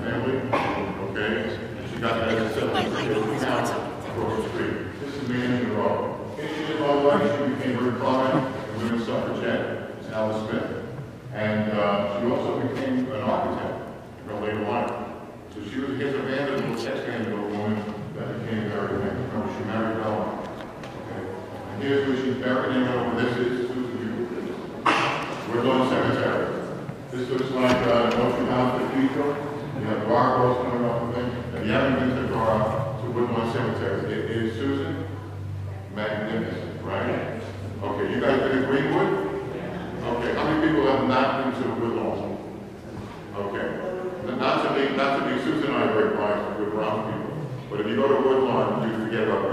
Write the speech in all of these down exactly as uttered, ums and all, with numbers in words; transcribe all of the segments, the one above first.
family, okay? And she got that at seventy-six pounds across the street. This is Manny Rowe. eighteen years old, she became very prominent in women's suffragette, Miss Alice Smith. And uh, she also became an architect in her later life. So she was against a Vanderbilt, ex-Vanderbilt woman that became very famous. Remember, she married Bella. Okay? And here's where she's buried in over. This is Susan Bugle. Woodlawn Cemetery. This looks like uh, Notre Dame Cathedral. You have gargoyles coming off of it. If you haven't been to, uh, to Woodlawn Cemetery, it is Susan. Magnificent, right? Okay, you guys been to Greenwood? Okay, how many people have not been to Woodlawn? Okay. Not to be, not to be, Susan and I are very biased with Brown people. But if you go to Woodlawn, you forget about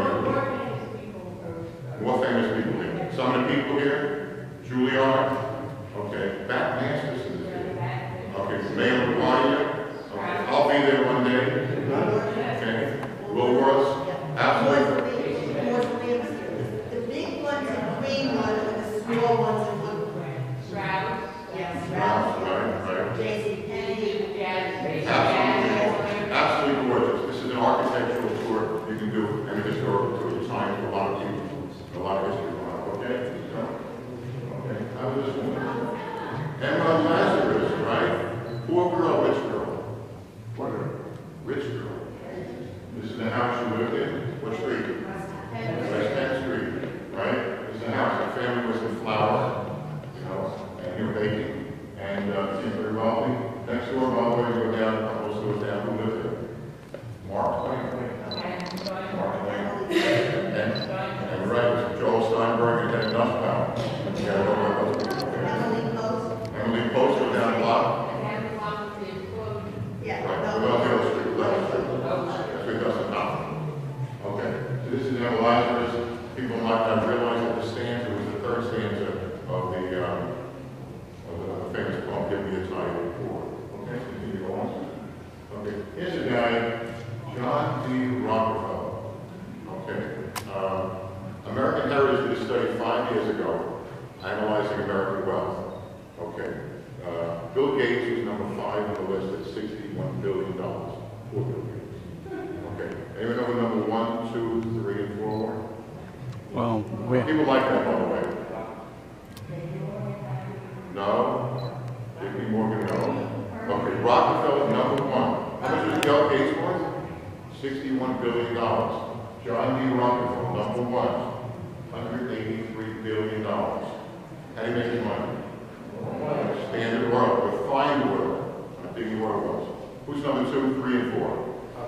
Greenwood. More famous people here. Some of the people here, Juilliard. Okay, Bat Masters is here. Okay, Mayor LaGuardia. Okay, I'll be there one day. Okay, Woolworths. Absolutely. The big ones in Greenwood and the small ones in Woodlawn. Ralph. Yes, Ralph, Ralph. right, right. J C Penney. Absolutely. Absolutely gorgeous. This is an architectural tour you can do and a historical tour. It's time for a lot of people, a lot of history going on. Okay? Okay. How was this one? Emma Lazarus, right? Poor girl, rich girl. What girl? Rich girl. This is the house she lived in. What street? West tenth Street, right? This is the house. Her family was in flour, you know, and here baking. And uh, she's very wealthy. Next door, by the way, you go down a couple of stores down, who lived there? Mark Twain. Mark Twain. And, and right, Joel Steinberg and Ted Nussbaum. You gotta go where those people are. Emily Post. Emily Post go down a block. Yeah. Right, well, Hill Street, eleventh Street. That's where it doesn't happen. Okay, so this is Emma Lazarus. People might not realize that the stanza was the third stanza of the, um, of the famous poem, Give Me a Title Poor. Okay, continue on. Okay, here's a guy, John D. Rockefeller. Okay, um, American Heritage did a study five years ago, analyzing American wealth. Okay, uh, Bill Gates was number five on the list at sixty-one billion dollars. Poor Bill Gates. Okay, anyone know who number one, two, three, and four were? Well, we People like that, by the way. No? J P Morgan, no. Okay, Rockefeller, number one. How much was Bill Gates worth? sixty-one billion dollars. John D. Rockefeller, number one. one hundred eighty-three billion dollars. How do you make his money? Standard Oil, refined oil. How big the oil was. Who's number two, three, and four?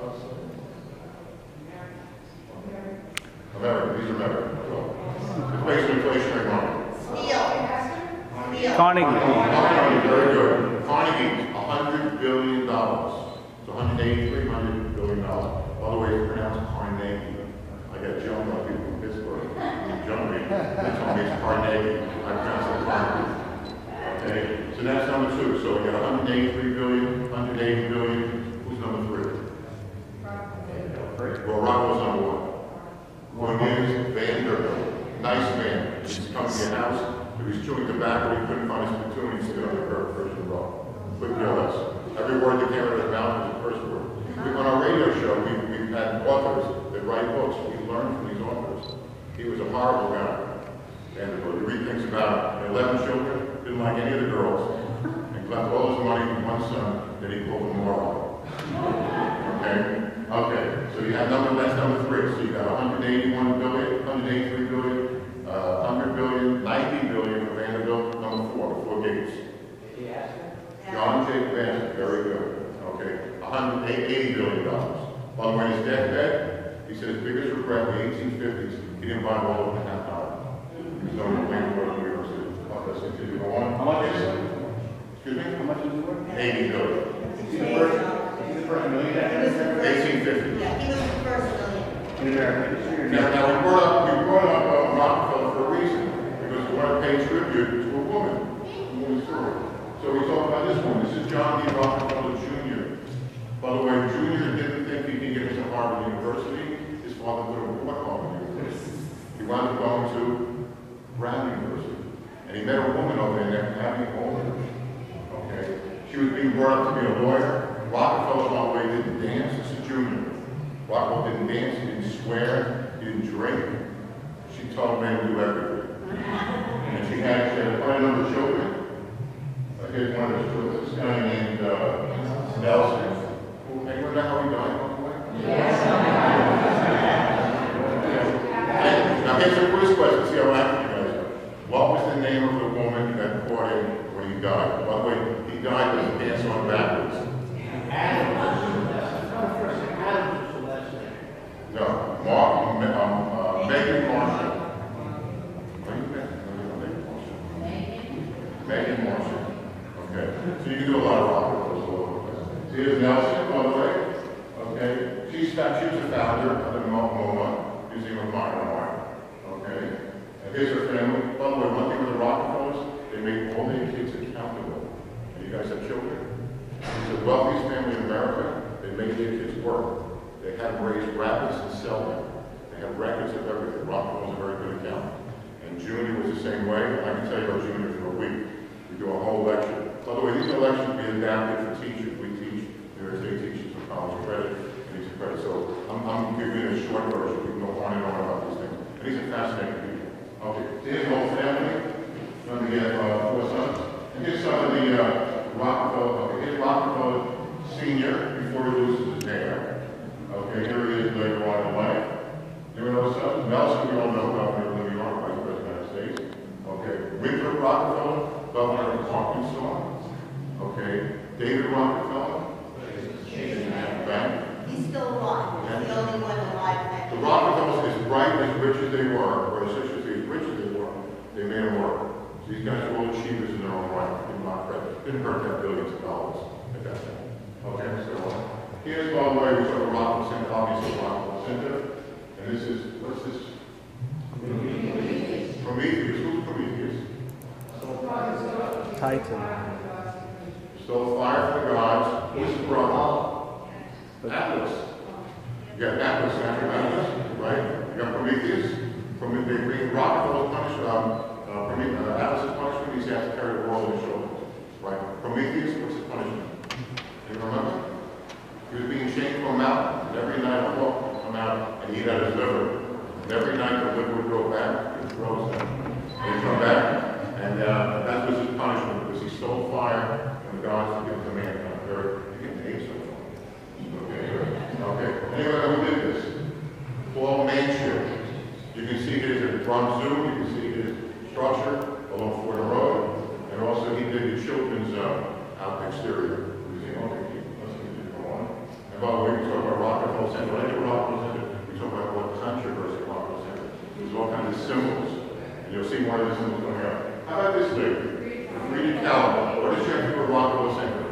American, these are American. So, it's based on inflationary money. Steel. Carnegie. Carnegie, very good. Carnegie, one hundred billion dollars. So one hundred eighty-three, one hundred billion dollars. By the way, it's pronounced Carnegie. I got jumped by people from Pittsburgh. They jumped me. They told me it's Carnegie. I pronounced it Carnegie. Okay, so that's number two. So we got one hundred eighty-three billion, one hundred eighty billion. Who's number three? Well, Rockwell's number one. One is Vanderbilt. Nice man. He's come to your house. If he's chewing tobacco, he couldn't find his platoon. He's sitting on the curb, first and row. Couldn't care less. Every word that came out of his mouth was a curse word. We, on our radio show, we, we've had authors that write books. We learn from these authors. He was a horrible guy. Vanderbilt. You read things about him. eleven children, didn't like any of the girls. And left all his money to one son, then he pulled them all out. Okay? Okay, so you have number, that's number three. So you got one hundred eighty-one billion, one hundred eighty-three billion, uh, one hundred billion, ninety billion for Vanderbilt, number four, before Gates. John J. Bassett, very good. Okay, one hundred eighty billion dollars. By the way, his deathbed, he said his biggest regret in the eighteen fifties, he didn't buy all of the half hour. He was on the plane to go to New York City. Let's continue to go on. How much is it? Excuse me? How much is it worth? eighty billion. Is he the first, is he the first millionaire? eighteen fifty. Yeah, he was the first million. In American history? Now, now we brought up, we brought up uh, Rockefeller for a reason, because we want to pay tribute to a woman, a woman's story. So we talk about this one. This is John D. Rockefeller Junior By the way, Junior didn't think he could get into Harvard University. His father would have bought Harvard University. He wound up going to Brown University, and he met a woman over there named Abby Holder. Okay, she was being brought up to be a lawyer. Rockefeller, by the way, didn't dance. This is Junior. Rockefeller didn't dance, he didn't swear, he didn't drink. She told men to do everything. And she had, she had quite a number of children. Uh, here's one of his children, this guy named uh, Nelson. Anyone know how he died, by the way? Yes. Now here's a quiz question, see how accurate you guys are. What was the name of the woman that caught him when he died? By the way, he died with his pants on backwards. No, Mark, um, uh, Megan Marshall. Are you Megan? No, you're not Megan Marshall. Megan Marshall. Okay, so you can do a lot of rock and roll all over the place. See, here's Nelson, by the way. Okay, she's, she was the founder of the MoMA Museum of Modern Art. Okay, and here's her family. By the way, one thing with the Rockefellers, they make all their kids accountable. And you guys have children? It's the wealthiest family in America. They make their kids work. They have raised rabbits and sell them. They have records of everything. Rockefeller's a very good accountant. And Junior was the same way. I can tell you about Junior for a week. We do a whole lecture. By the way, these lectures will be adapted for teachers. We teach, New York State teachers for college credit and these credit. So I'm, I'm giving you a short version. We can go on and on about these things. And these are fascinating people. Okay, here's the whole family. Let me get uh, four sons. And here's some of the uh, Rockefeller. Okay, here's Rockefeller Senior before he loses his hair. Okay, here he is later on in life. Anyone know his sons? Nelson, we all know, governor of New York, vice president of the United States. Okay, Winthrop Rockefeller, governor of the Arkansas. Okay, David Rockefeller. Bank. He's still alive. He's the only one alive. The Rockefellers, as bright, as rich as they were, or as rich as they were, they made them work. So these guys were all achievers in their own right. Didn't not hurt, didn't hurt that billions of dollars at that time. Okay, so here's, by the way, we saw the Rockefeller Center, obviously Rockefeller Center. And this is, what's this? Prometheus. Prometheus. Who's Prometheus? Titan. Stole fire from the gods. Who's his brother? Atlas. You got Atlas after Atlas, right? You got Prometheus. From they bring Rockefeller's punishment, um, uh, Prometheus, uh, Atlas's punishment, he has to carry the world on his shoulders. Right? Prometheus, what's his punishment? Do you remember? He was being chained to a mountain, and every night a hawk would come out and eat out his liver. And every night the liver would grow back, it grows them. And he'd come back, and uh, that was his punishment, because he stole fire from the gods to give it to mankind. Very, you can taste it. Okay, okay. Anyway, who did this? Paul Manship. You can see his from Zoom, you can see his structure along Fordham Road, and also he did the children's uh, out exterior. And by the way, we talk about Rockefeller Center. When I get Rockefeller Center, we talk about what controversy at Rockefeller Center. There's all kinds of symbols. And you'll see one of the symbols coming up. How about this lady? Frida Kahlo. What does she have to do with Rockefeller Center?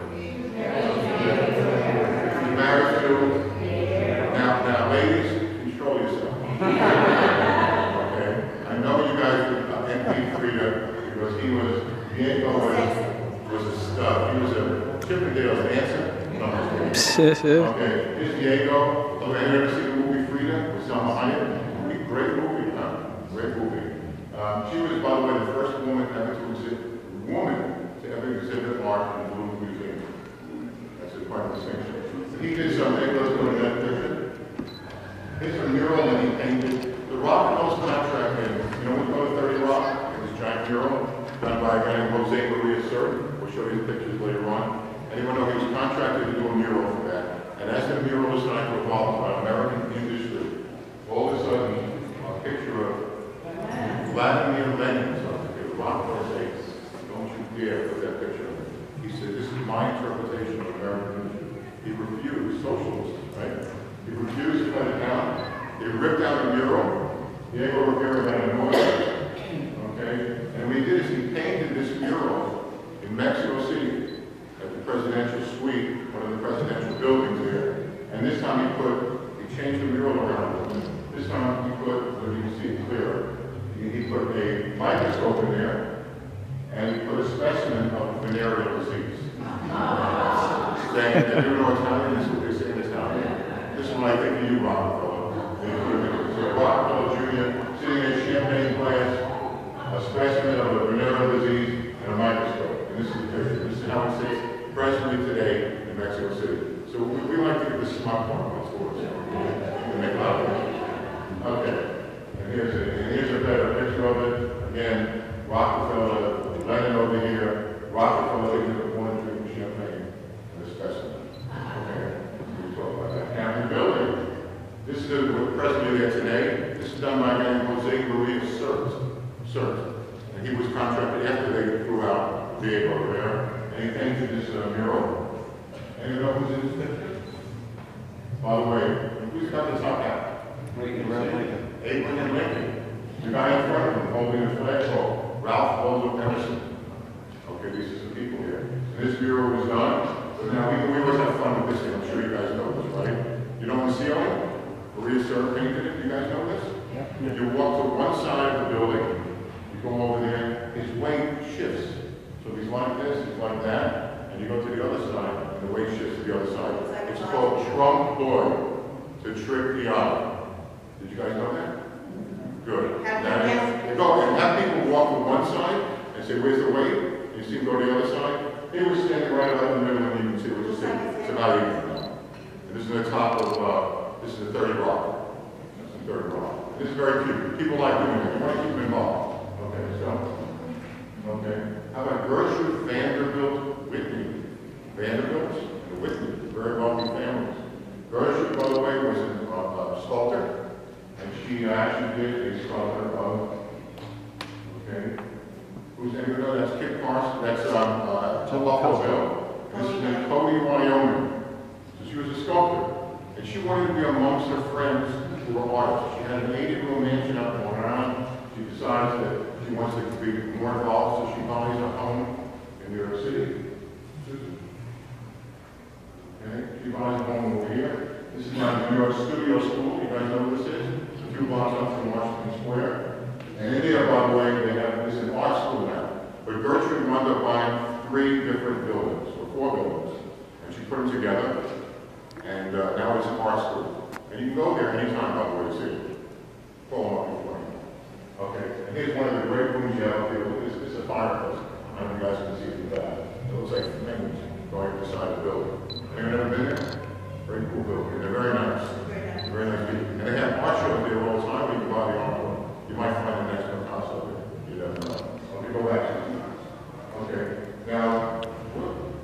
She's married to. Now, now, ladies, control yourself. Okay? I know you guys envy Frida because he was, Diego was, was a stud. He was a Chippendales dancer. Okay, here's Diego. Okay, you ever see the movie Frida with Selma Hayek? Great movie, huh? Great movie. Um, she was, by the way, the first woman ever to exhibit, woman to ever exhibit art in the Louvre Museum. That's a part of the distinction. He did something. Let's go to that picture. Here's a mural that he painted. The Rockefellers contracted. You know, when we go to thirty Rock, it was a giant mural done by a guy named Jose Maria Sert. We'll show you the pictures later on. Anyone know he was contracted to do a mural for that? And as the mural was starting to evolve by American industry, all of a sudden, a picture of Vladimir Lenin, so the Rockefeller says, don't you dare put that picture of him. He said, this is my interpretation of American industry. He refused, socialists, right? He refused to cut it down. He ripped out a mural. Diego Rivera had a noise. Okay? And what he did is he painted this mural in Mexico City, at the presidential suite, one of the presidential buildings there. And this time he put, he changed the mural around. This time he put, so you can see it clearer, he, he put a microscope in there, and he put a specimen of venereal disease. Saying that you know Italian, this is what they say in Italian. This is what I think of you, Rockefeller. So Rockefeller Junior sitting in a champagne glass, a specimen of a venereal disease, and a microscope. And this is the picture. This is how it sits presently today in Mexico City. the smart one, of course. You can make a lot of money. Okay. And here's a, and here's a better picture of it. Again, Rockefeller, Lennon over here. Rockefeller is the one drinking champagne in the specimen. Okay. We talk about that. Capitol building. This is the president there today. This is done by a man named Jose Maria Sert. Sert. And he was contracted after they threw out Diego over there. And he painted this uh, mural. And you know who's in this picture? By the way, who's got the top hat? Lincoln. Abraham Lincoln. The guy in front of him holding his flagpole. Ralph Waldo Emerson. Okay, these are some people here. And this mural was done. But now we, we always have fun with this thing. I'm sure you guys know this, right? You know the ceiling? Maria Sert painted it. You guys know this? Yeah. You walk to one side of the building. You go over there. His weight shifts. So if he's like this, he's like that. And you go to the other side, and the weight shifts to the other side. It's called trump ploy, to trick the eye. Did you guys know that? Good. That is, go and have people walk to one side and say, where's the weight? And you see them go to the other side. They were standing right about in the middle, and you can see what you see. It's about even now. And this is the top of, uh, this is the thirty rock. This is the thirty rock. This is very cute. People like doing it. You want to keep them involved. Okay, so, okay. How about Gertrude Vanderbilt Whitney? Vanderbilts and Whitney, very wealthy families. Gertrude, by the way, was a uh, uh, sculptor, and she actually did a sculpture of, okay, who's anyone know? That's Kit Carson, that's um, uh, Buffalo Bill. This is in Cody, Wyoming. So she was a sculptor, and she wanted to be amongst her friends who were artists. She had an eighty-room mansion up in Long Island. She decides that she wants to be more involved, so she buys a home in New York City. Okay, she buys a home over here. This is my New York Studio School. You guys know what this is? It's a few blocks up from Washington Square. And in there, by the way, they have this is an art school now. But Gertrude wound up buying three different buildings, or four buildings. And she put them together. And uh, now it's an art school. And you can go there anytime, by the way, to see it. Pull them up before you. Okay, and here's one of the great rooms you have here. This is a fireplace. I don't know if you guys can see through that. It looks like flames going beside the building. Have you never been there? Very cool building. They're very nice. They're very nice people. And they have art shows there all the time. You can buy the artwork. You might find the next Picasso there. You never know. Okay, go back to the Okay. Now, go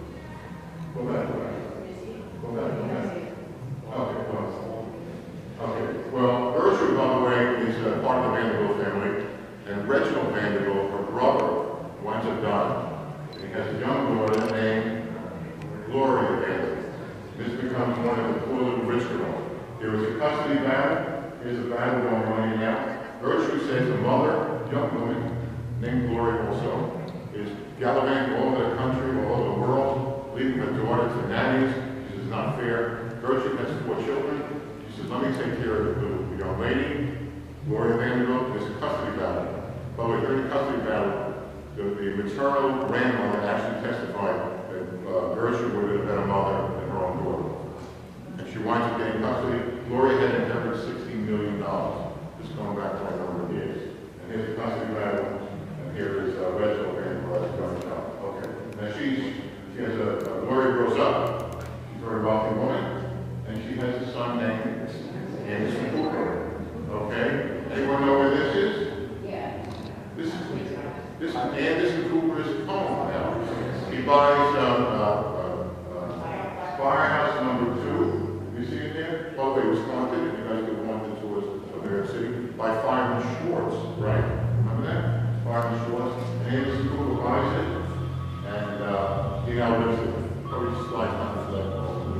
back, go back. Go back, go back. Okay, well. Okay. Well, Gertrude, by the way, is uh, part of the Vanderbilt family. And Reginald Vanderbilt, her brother, winds up dying. He has a young daughter named Gloria Vanderbilt. This becomes one of the poor little rich girls. There was a custody battle. Here's a battle going on here now. Gertrude says the mother, young woman, named Gloria also, is gallivanting all over the country, all over the world, leaving her daughter to nannies. She says it's not fair. Gertrude has four children. She says, let me take care of the, the young lady. Gloria Vanderbilt, there's a custody battle. By the way, during the custody battle, the, the maternal grandmother actually testified that uh, Gertrude would have been a mother than her own daughter. And she winds up getting custody. Gloria had inherited sixteen million dollars. Just going back for a number of years. And here's the custody battle. And here is uh, Reginald Vanderbilt as going down. Okay. Now she's, she has a, uh, Gloria grows up. She's a very wealthy woman. And she has a son named Anderson Cooper. Okay. Anyone know where this is? Yeah. This is this is Anderson Cooper's home now. He buys um, uh, uh, uh, Firehouse number two. You see it there? By the way, it was haunted. If you guys could want the tours of New York City by Fireman Schwartz, right? Remember that? Fireman Schwartz. And Anderson Cooper buys it, and uh, he now lives it. Probably just slides on his leg.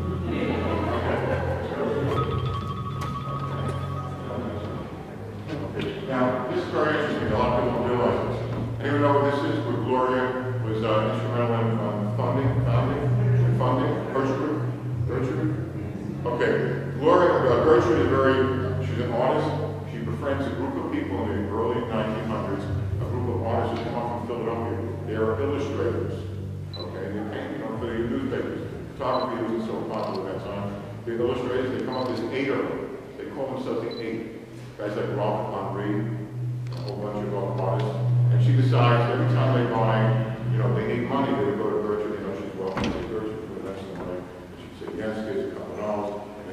Now, this is very interesting. A lot of people don't realize this. Anyone know what this is? Where Gloria was uh, instrumental in um, funding, founding, and funding Gertrude? Gertrude? Okay. Gloria, uh, Gertrude is very, she's an artist. She befriends a group of people in the early nineteen hundreds, a group of artists who come up from Philadelphia. They are illustrators. Okay? They paint, you know, for the newspapers. Photography wasn't so popular at that time. The illustrators, they come up as eight of them. They call themselves the eight. Guys like Robert Henri, a whole bunch of other artists. And she decides every time they buy, you know, they need money, they would go to Gertrude. You know, she's welcome to Gertrude for the next money. And she'd say, yes, here's a couple of dollars.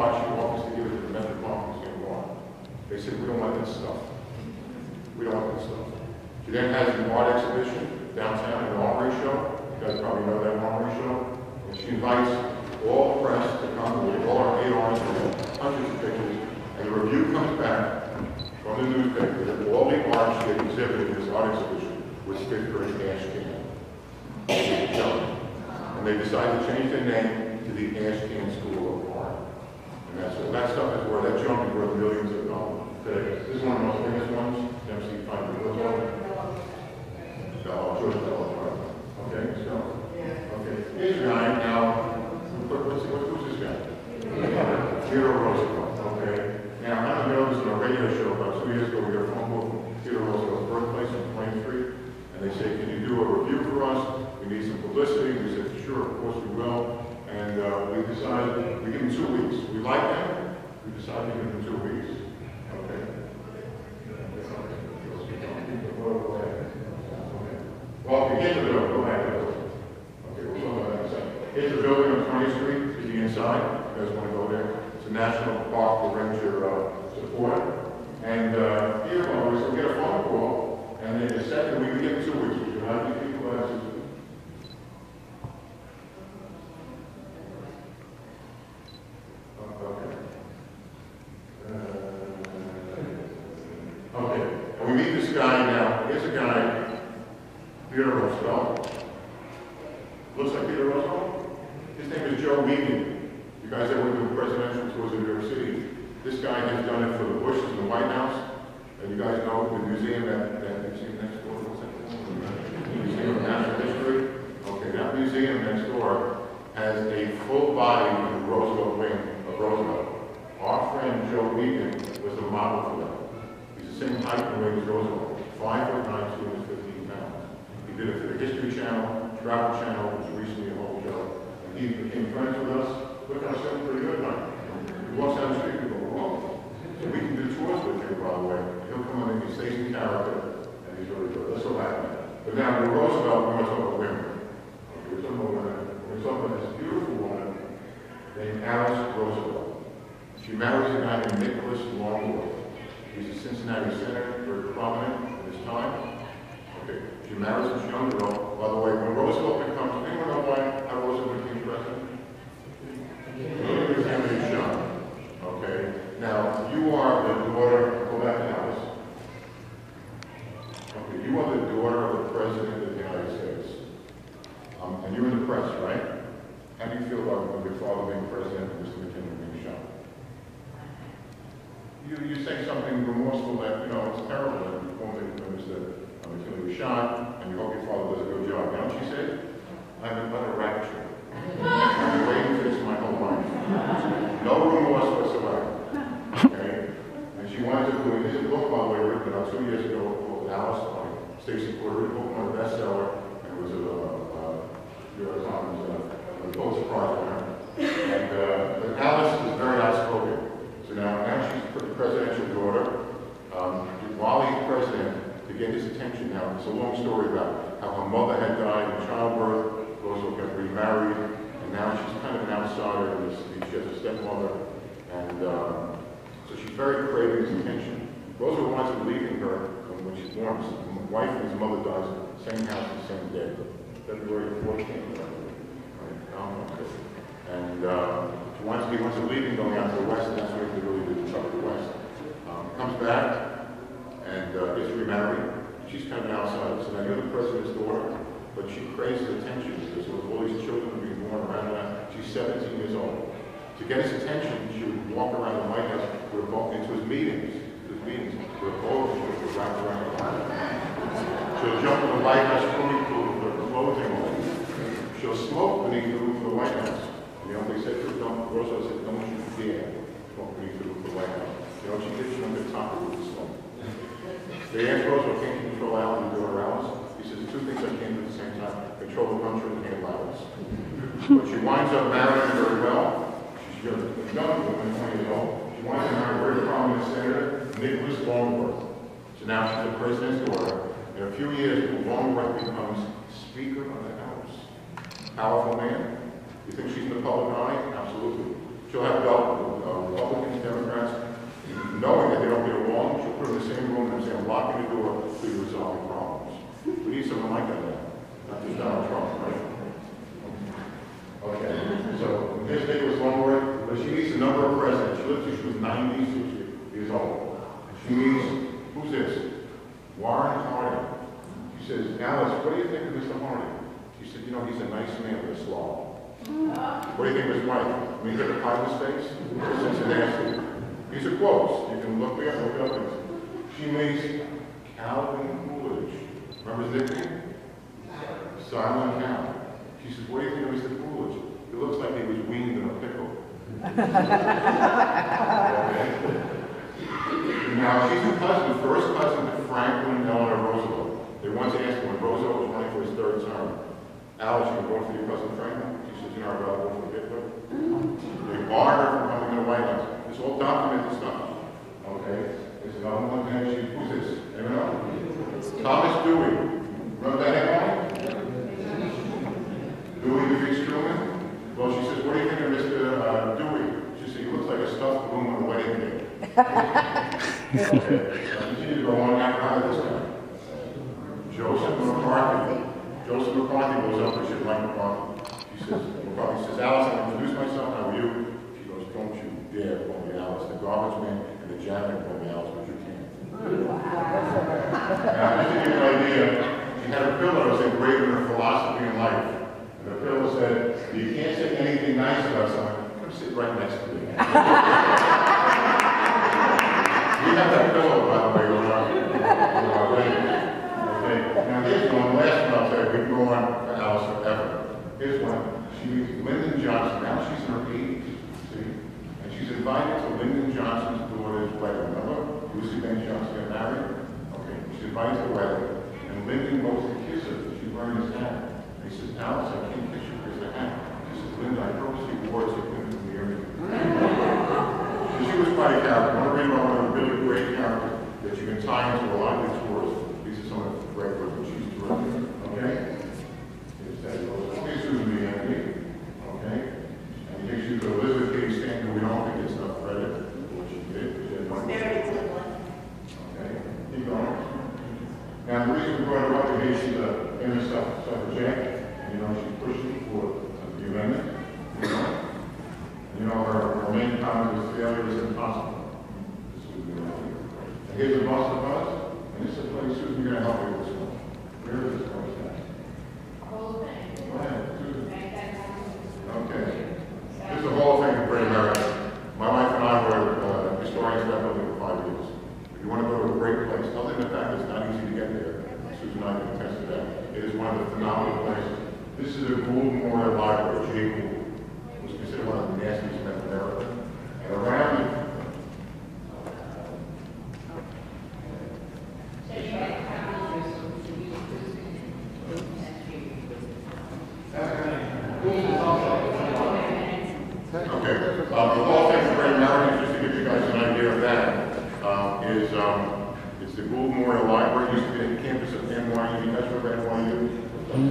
art she offers to give it to the Metropolitan Museum of Art. They said, we don't want this stuff. We don't want this stuff. She then has an art exhibition downtown, an armory show. You guys probably know that armory show. And she invites all the press to come with all our eight artists, hundreds of pictures, and the review comes back from the newspaper that all the art she had exhibited in this art exhibition was fifth grade ash can. And they decided to change their name to the Ash Can School of Art. And that's what that stuff is worth. That junk is worth millions of dollars today. This is one of the most famous ones. M C five hundred. Bell, George Bell. Okay, so. Okay. Here's a guy now. What, what's, what, who's this guy? Theodore Roosevelt. Okay. Now, I don't know, this is on a radio show about two years ago. We got a phone call from Theodore Roosevelt's birthplace on Plain Street. And they say, can you do a review for us? We need some publicity. We said, sure, of course we will. And uh, we decided, we give them two weeks. We like them. We decided to give them two weeks. Okay. Well, begin the building. Go ahead. Okay, we'll talk about that in a second. Here's the building on twentieth street. Is the inside. You guys want to go there? It's a national park for ranger uh, support. And uh, here, well, we get a phone call, and they said that we can give them two weeks. We can have these people answer. Guy now, here's a guy, Theodore Roosevelt. Looks like Theodore Roosevelt. His name is Joe Megan. You guys ever went to presidential tours in New York City? This guy has done it for the Bushes and the White House. And you guys know the museum that, that museum next door, what's that? The Museum of Natural History. Okay, that museum next door has a full body in the Roosevelt wing of Roosevelt. Our friend Joe Megan was the model for that. Same height and weight as Roosevelt, five foot nine, two hundred fifteen pounds. He did it for the History Channel, Travel Channel, which was recently a whole show. And he became friends with us. Look, I sound pretty good now. He walks down the street and go, whoa. So we can do tours with him, by the way. He'll come in and he stays in character, and he's really good. That's so happy. But now, with Roosevelt, we're going to talk about women. Okay, we're talking about women. We're talking about this beautiful woman named Alice Roosevelt. She marries a guy named Nicholas Longworth. He's a Cincinnati senator, very prominent in his time. Okay, she marries this young girl. By the way, when Roosevelt becomes, anyone know why how Roosevelt became president? He was Henry Shun. Okay, now you are the daughter, go back to Alice. Okay, you are the daughter of the President of the United States. Um, and you're in the press, right? How do you feel about your father being president and Mister McKinley being shot? You, you say something remorseful that, you know, it's terrible that you formed it when Mister McKinley was shot, and you hope your father does a good job. You know what she said? I've been but a rapture. I've been waiting for this my whole life. No remorse whatsoever. Okay? And she wanted to do it. This is a book, by the way, written about two years ago called Alice by Stacy Porter. The book was a bestseller, and it was a uh, New York Times uh, Pulitzer Prize winner. And uh, Alice is very outspoken. So now, now she's the presidential daughter. Um, while he's president, to get his attention now, it's a long story about how her mother had died in childbirth, Roosevelt got remarried, and now she's kind of an outsider. And she has a stepmother, and um, so she's very craving his attention. Roosevelt winds up leaving her when she's born. His wife and his mother dies in the same house the same day, February fourteenth. Right? And uh, she wants, he wants to leave him going out to the west, and that's where he really did the trouble to the west. Um, comes back and uh, gets remarried. She's kind of an outsider. So now you're the president's daughter, but she craves his attention because with all these children being born around her, she's seventeen years old. To get his attention, she would walk around the White House with a ball into his meetings, his meetings with a ball she would wrap around the White House. She'll jump in the White House swimming pool with her clothing on. She'll smoke beneath the roof of the White House. You know, they said to her, don't, Roosevelt said, don't you dare smoke beneath the roof of the White House. You know, she did, she went to the top of the roof of smoke. They asked Roosevelt, can't you control Alice and daughter Alice? He says, two things I can't do at the same time, control the country and handle Alice. But she winds up marrying very well. She's young, young woman, twenty years old. She winds up marrying a very prominent senator, Nicholas Longworth. So now she's the president's daughter. In a few years, Longworth becomes Speaker of the House. Powerful man. You think she's in the public eye? Absolutely. She'll have belt uh, knowing that they don't get along, she'll put them in the same room and say, I'm locking the door so you resolve your problems. We need someone like that now, not just Donald Trump, right? Okay, so his name was one word, but she meets a number of presidents. She lived till she was ninety-six years old. She meets, who's this? Warren Harding. She says, Alice, what do you think of Mister Harding? She said, you know, he's a nice man with a slob. What do you think of his wife? I mean, look at the pie in his face? It's a nasty. These are quotes. You can look me up, look it up. She meets Calvin Coolidge. Remember his nickname? Silent Cal. She says, what do you think of Mister Coolidge? He looks like he was weaned in a pickle. Now, she's a cousin, first cousin to Franklin and Eleanor Roosevelt. They once asked her when Roosevelt was running for his third term, Alice, you can vote for your cousin Franklin? She says, you know, I'd rather vote for Hitler. They barred her from coming to the White House. It's all documented stuff. Okay? There's another one there. She, who's this? Anyone know? Thomas Dewey. Remember that name? Dewey the Big Truman? Well, she says, what do you think of Mister Uh, Dewey? She said, he looks like a stuffed balloon on a wedding cake. Okay. I'll continue to go on after this guy. Joseph McCarthy. Joseph McCarthy goes up to shit like McCarthy. She says, McCarthy says, Alice, I introduce myself, how are you? She goes, don't you dare call me Alice. The garbage man and the janitor call me Alice, but you can't. Now, just to give you an idea, she had a pillow that was engraved in her philosophy in life. And the pillow said, you can't say anything nice about someone, come sit right next to me. We have that pillow, by the way, on our, on our wedding. Okay, now here's one, last one I'll tell you, we can go on for Alice forever. Here's one, she meets Lyndon Johnson, now she's in her eighties, see? And she's invited to Lyndon Johnson's daughter's wedding. Remember, Lucy Ben Johnson got married? Okay, she's invited to the wedding, and Lyndon goes to kiss her, she's wearing his hat. And he says, Alice, I can't kiss you because of the hat. She says, Lyndon, I purposely wore it so you couldn't come near me. She was quite a character. I want to read about one of the really great characters that you can tie into a lot of these tours. These are some of the great ones, but she's terrific. Okay? Here's that. Here's Susan B. Anthony. Okay? And he takes you to Elizabeth Cady Stanton, who we don't think gets enough credit for what she did. She had one. Okay? Keep going. Now, the reason we brought her up today, she's a famous suffragette. And, you know, she's pushing for the amendment. You know? You know, her, her main comment was failure is impossible. And here's a bus of us, and this is a place, Susan, you're going to help me with this one. Where is this place at? Go ahead, Susan. Okay. This is a Hall of Fame for Great America. My wife and I were uh, historians of that building for five years. If you want to go to a great place, other than the fact it's not easy to get there, Susan and I can attest to that. It is one of the phenomenal places. This is a Gould Memorial Library, J. Gould. Considered one of the nastiest men in America. And around it, okay, um, the Hall of Fame for Great America, just to give you guys an idea of that, um, is um, it's the Gould Memorial Library. It used to be at the campus of N Y U. You guys remember N Y U?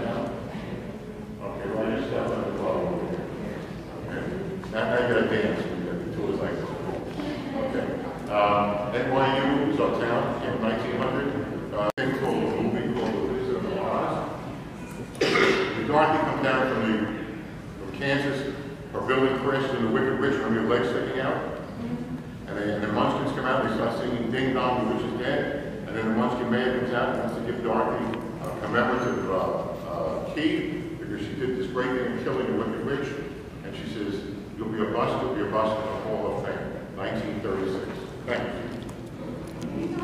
Okay, well, I just have that as well. Now, now you got to dance when you the tours like this. Okay. Um, N Y U was uptown in nineteen hundred. Uh, thing called a movie called The Wizard of Oz. The Dorothy comes down from the from Kansas. Her building crashes in the Wicked Witch. Remember your legs sticking out? And, they, and the Munchkins come out and they start singing Ding Dong, the Witch is Dead. And then the Munchkin Mayor comes out and wants to give Dorothy a commemorative uh, uh, key because she did this great thing of killing the Wicked Witch. And she says, you'll be a bust, you'll be a bust in the Hall of Fame, nineteen thirty-six. Thank you.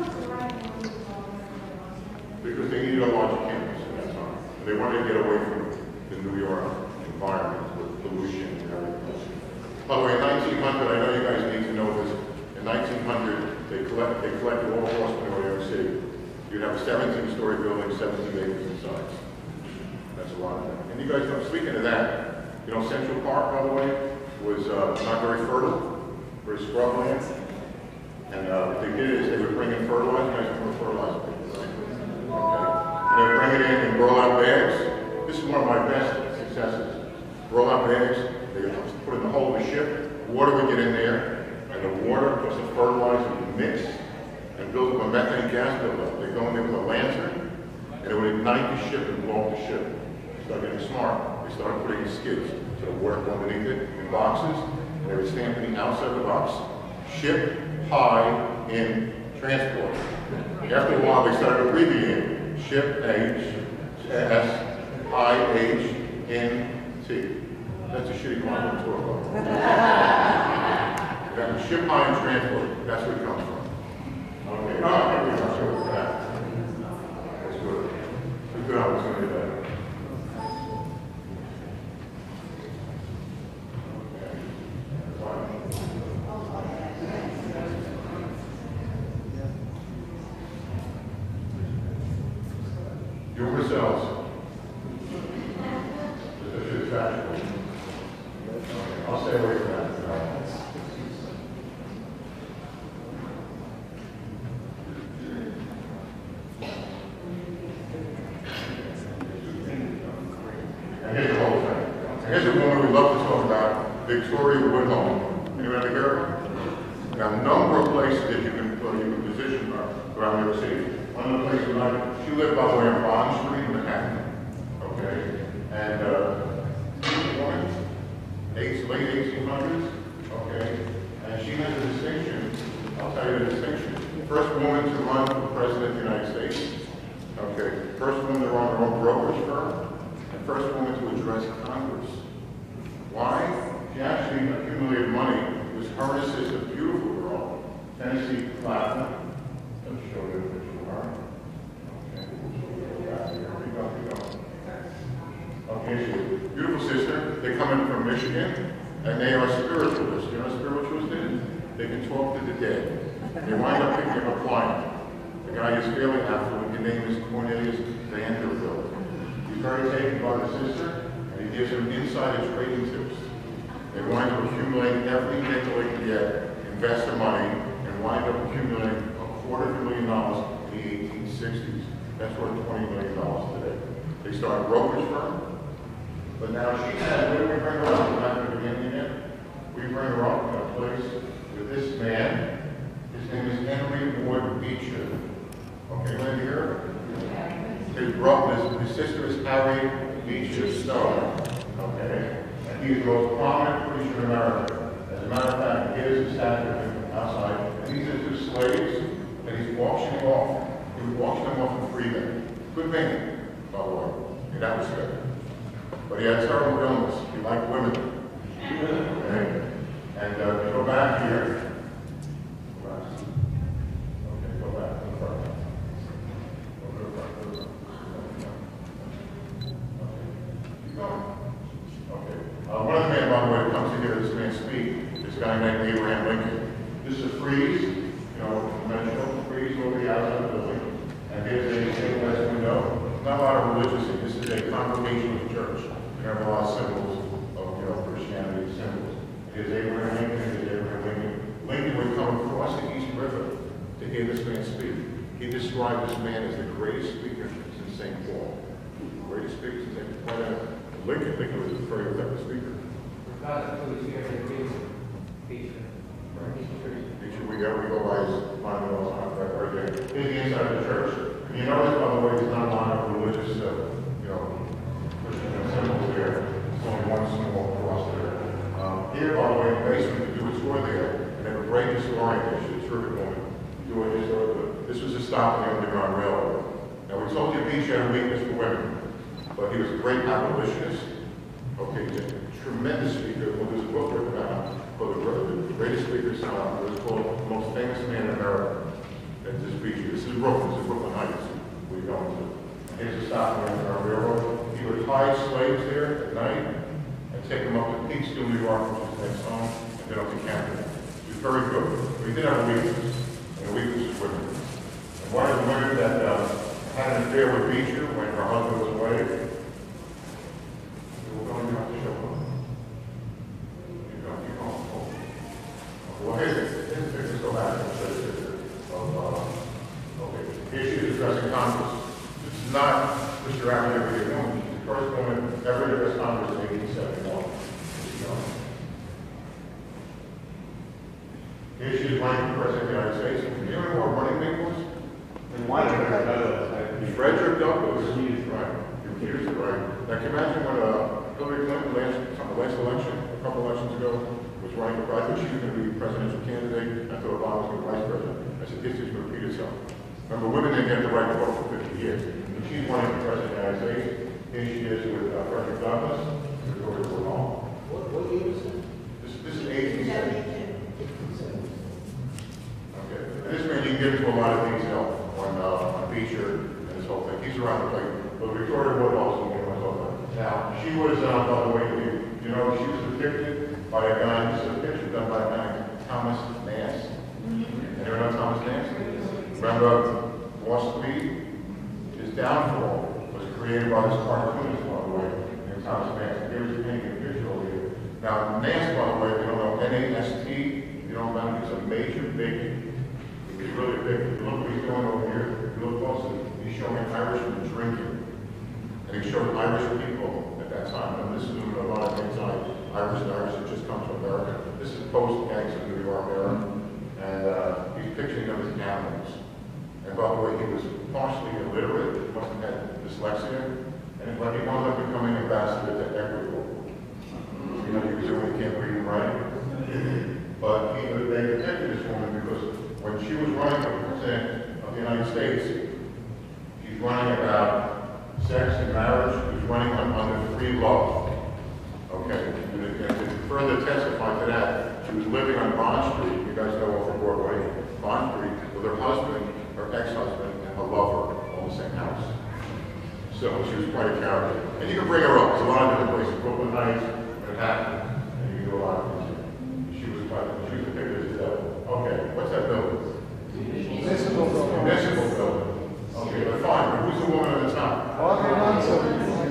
Because they needed a larger campus at that time. And they wanted to get away from the New York environment with pollution and everything. By the way, in nineteen hundred, I know you guys need to know this, in nineteen hundred, they, collect, they collected all across New York City. You'd have a seventeen-story building, seventeen acres in size. That's a lot of that. And you guys know, speaking of that, you know, Central Park, by the way, was uh, not very fertile, very scrubland. And uh, what they did is they would bring in fertilizer. You guys know what fertilizer is, right? Okay. And they would bring it in and roll out bags. This is one of my best successes. Roll out bags, they would put it in the hull of the ship, water would get in there, and the water plus the fertilizer would mix buildup, a methane gas buildup. They go in there with a lantern, and it would ignite the ship and blow up the ship. They started getting smart. They started putting in skids. So the water go underneath it in boxes, and they would stand on the outside of the box. Ship, high, in, transport. After a while, they started abbreviating. Ship, H, S, I, H, N, T. That's a shitty one to talk about. That ship, high, and transport. That's where it comes from. Okay. Oh, okay. I'll show you that. That's good. It's a good opportunity there. Humor cells. This is factual. Okay, I'll stay away from that. And here's the whole thing. And here's a woman we love to talk about, Victoria Woodhull. Anyone ever hear of her? Now, a number of places that you can, uh, you can position her around New York City. One of the places, like, she lived by the way on Bond Street in Manhattan, okay? And, uh, woman, eight, late eighteen hundreds, okay? And she has a distinction, I'll tell you the distinction. First woman to run for president of the United States, okay? First woman to run her own brokerage firm, and first woman to address Congress. Why? She actually accumulated money. It was her and her sister, beautiful girl, Tennessee Platinum. Let me show you a picture of her. Okay, here we go, here we go. Okay, she's a beautiful sister. They come in from Michigan, and they are spiritualists. You know what spiritualists is? They can talk to the dead. They wind up picking up a client. The guy is fairly affluent. His name is Cornelius Vanderbilt. He's very taken by the sister, and he gives him insider trading tips. They wind up accumulating every nickel they can get, invest their money, and wind up accumulating a quarter of a million dollars in the eighteen sixties. That's worth twenty million dollars today. They start a brokerage firm, but now she has, where do we bring her up? We're not going to begin yet. We bring her up in a place with this man. His name is Henry Ward Beecher. Okay, Linda here? His brother, his sister is Harry Beecher Stowe. Okay? And he's the most prominent preacher in America. As a matter of fact, here's his statue of him outside. And these are two slaves that he's auctioning off. He was auctioning them off for free then. Good man, by the way, in that respect. But he had terrible illness. He liked women. Okay? And uh, you go back here. Go back. Okay, go back to the front. Go to the front, go to the front. Keep going. Okay. Uh, one of the men, by the way, that comes to hear this man speak, this guy named Abraham Lincoln. This is a frieze, you know, conventional frieze over the outside of the building. And here's a stained glass window. Not a lot of religious in this. Is a congregational church. There are a lot of symbols of, you know, Christianity symbols. Here's Abraham Lincoln, here's Abraham Lincoln. Lincoln would come across the East River to hear this man speak. He described this man as the greatest speaker since Saint Paul. The greatest speaker since Saint Paul. Lincoln, Lincoln was a very effective speaker. Feature we go, we go by his monumental contract right there. Here's the inside of the church. And you notice, by the way, there's not a lot of religious, uh, you know, Christian symbols there. There's only one small cross there. Um, here, by the way, in the basement, to do a tour there, and they have a great historian there. She's a terrific woman. Do a historical. This was a stop on the Underground Railroad. Now, we told you Beach had a weakness for women, but he was a great abolitionist. Okay, he's a tremendous speaker. Well, there's a book written about called The Greatest Speakers. Uh, it was called The Most Famous Man in America. And this beach, this is Brooklyn, this is Brooklyn Heights. We're going to. Here's a stop on the Underground Railroad. He would hide slaves there at night and take them up to Peekskill, New York, which is the next home, and then up to Camden. He was very good. But he did have a weakness, and the weakness was women. And one of the women that uh, had an affair with Beecher when her husband was away, we're going to have to show them. Keep going, keep going. Oh. Well, here's it. Here's the picture. Go back and show you the picture of, uh, okay. Here she is addressing Congress. This is not Mister Raffle everyday woman. She's the first woman ever to address Congress in eighteen seventy-one. Here she is running for president of the United States. Do you remember what running mate was? And why did I know that? Frederick Douglass, right? You confused it, right? Now, can you imagine when uh, Hillary Clinton last, the last election, a couple elections ago, was running for, I thought she was going to be a presidential candidate. I thought Obama was going to be vice president. I said, history's going to repeat itself. Remember, women didn't get the right to vote for fifty years. And she's running for president of the United States. Here she is with uh, Frederick Douglass. We're going to go home. What, what year is it? This, this is eighteen seventy. Okay. And this man, you can get into a lot of detail on, uh, on Beecher and this whole thing. He's around the place. But Victoria Woodhull is going to get myself. Now, she was, uh, by the way, you, you know, she was depicted by a guy, this is a picture done by a guy, Thomas Nast. Anyone know Thomas Nast? Remember, Wall Street, his downfall was created by this cartoonist, by the way, named Thomas Nast. Here's painting a picture over here. Now, Nast, by the way, if you don't know, N A S T, you know about him, he's a major big, he's really big. Look what he's doing over here. You look closely, he's showing Irishmen drinking. And he showed Irish people at that time. And this is a lot of things like Irish and Irish that just come to America. This is post-gangs of New York era. And uh, he's picturing them as animals. And by the way, he was partially illiterate. He must have had dyslexia. And when he wound up becoming ambassador to Ecuador. You know, he was doing, he can't read and write. But he, they protected this woman because when she was running for president of the United States, she's running about sex and marriage, was running on, under free love. Okay, and, and to further testify to that, she was living on Bond Street, you guys know off of Broadway, Bond Street, with her husband, her ex-husband, and her lover, all in the same house. So she was quite a character. And you can bring her up, there's a lot of different places, Brooklyn Heights, Manhattan, and you can do a lot of things. She was quite, she was depicted as the devil. Okay, what's that building? Municipal building. Municipal building. Okay, but fine, but who's the woman at the top? Audrey Munson.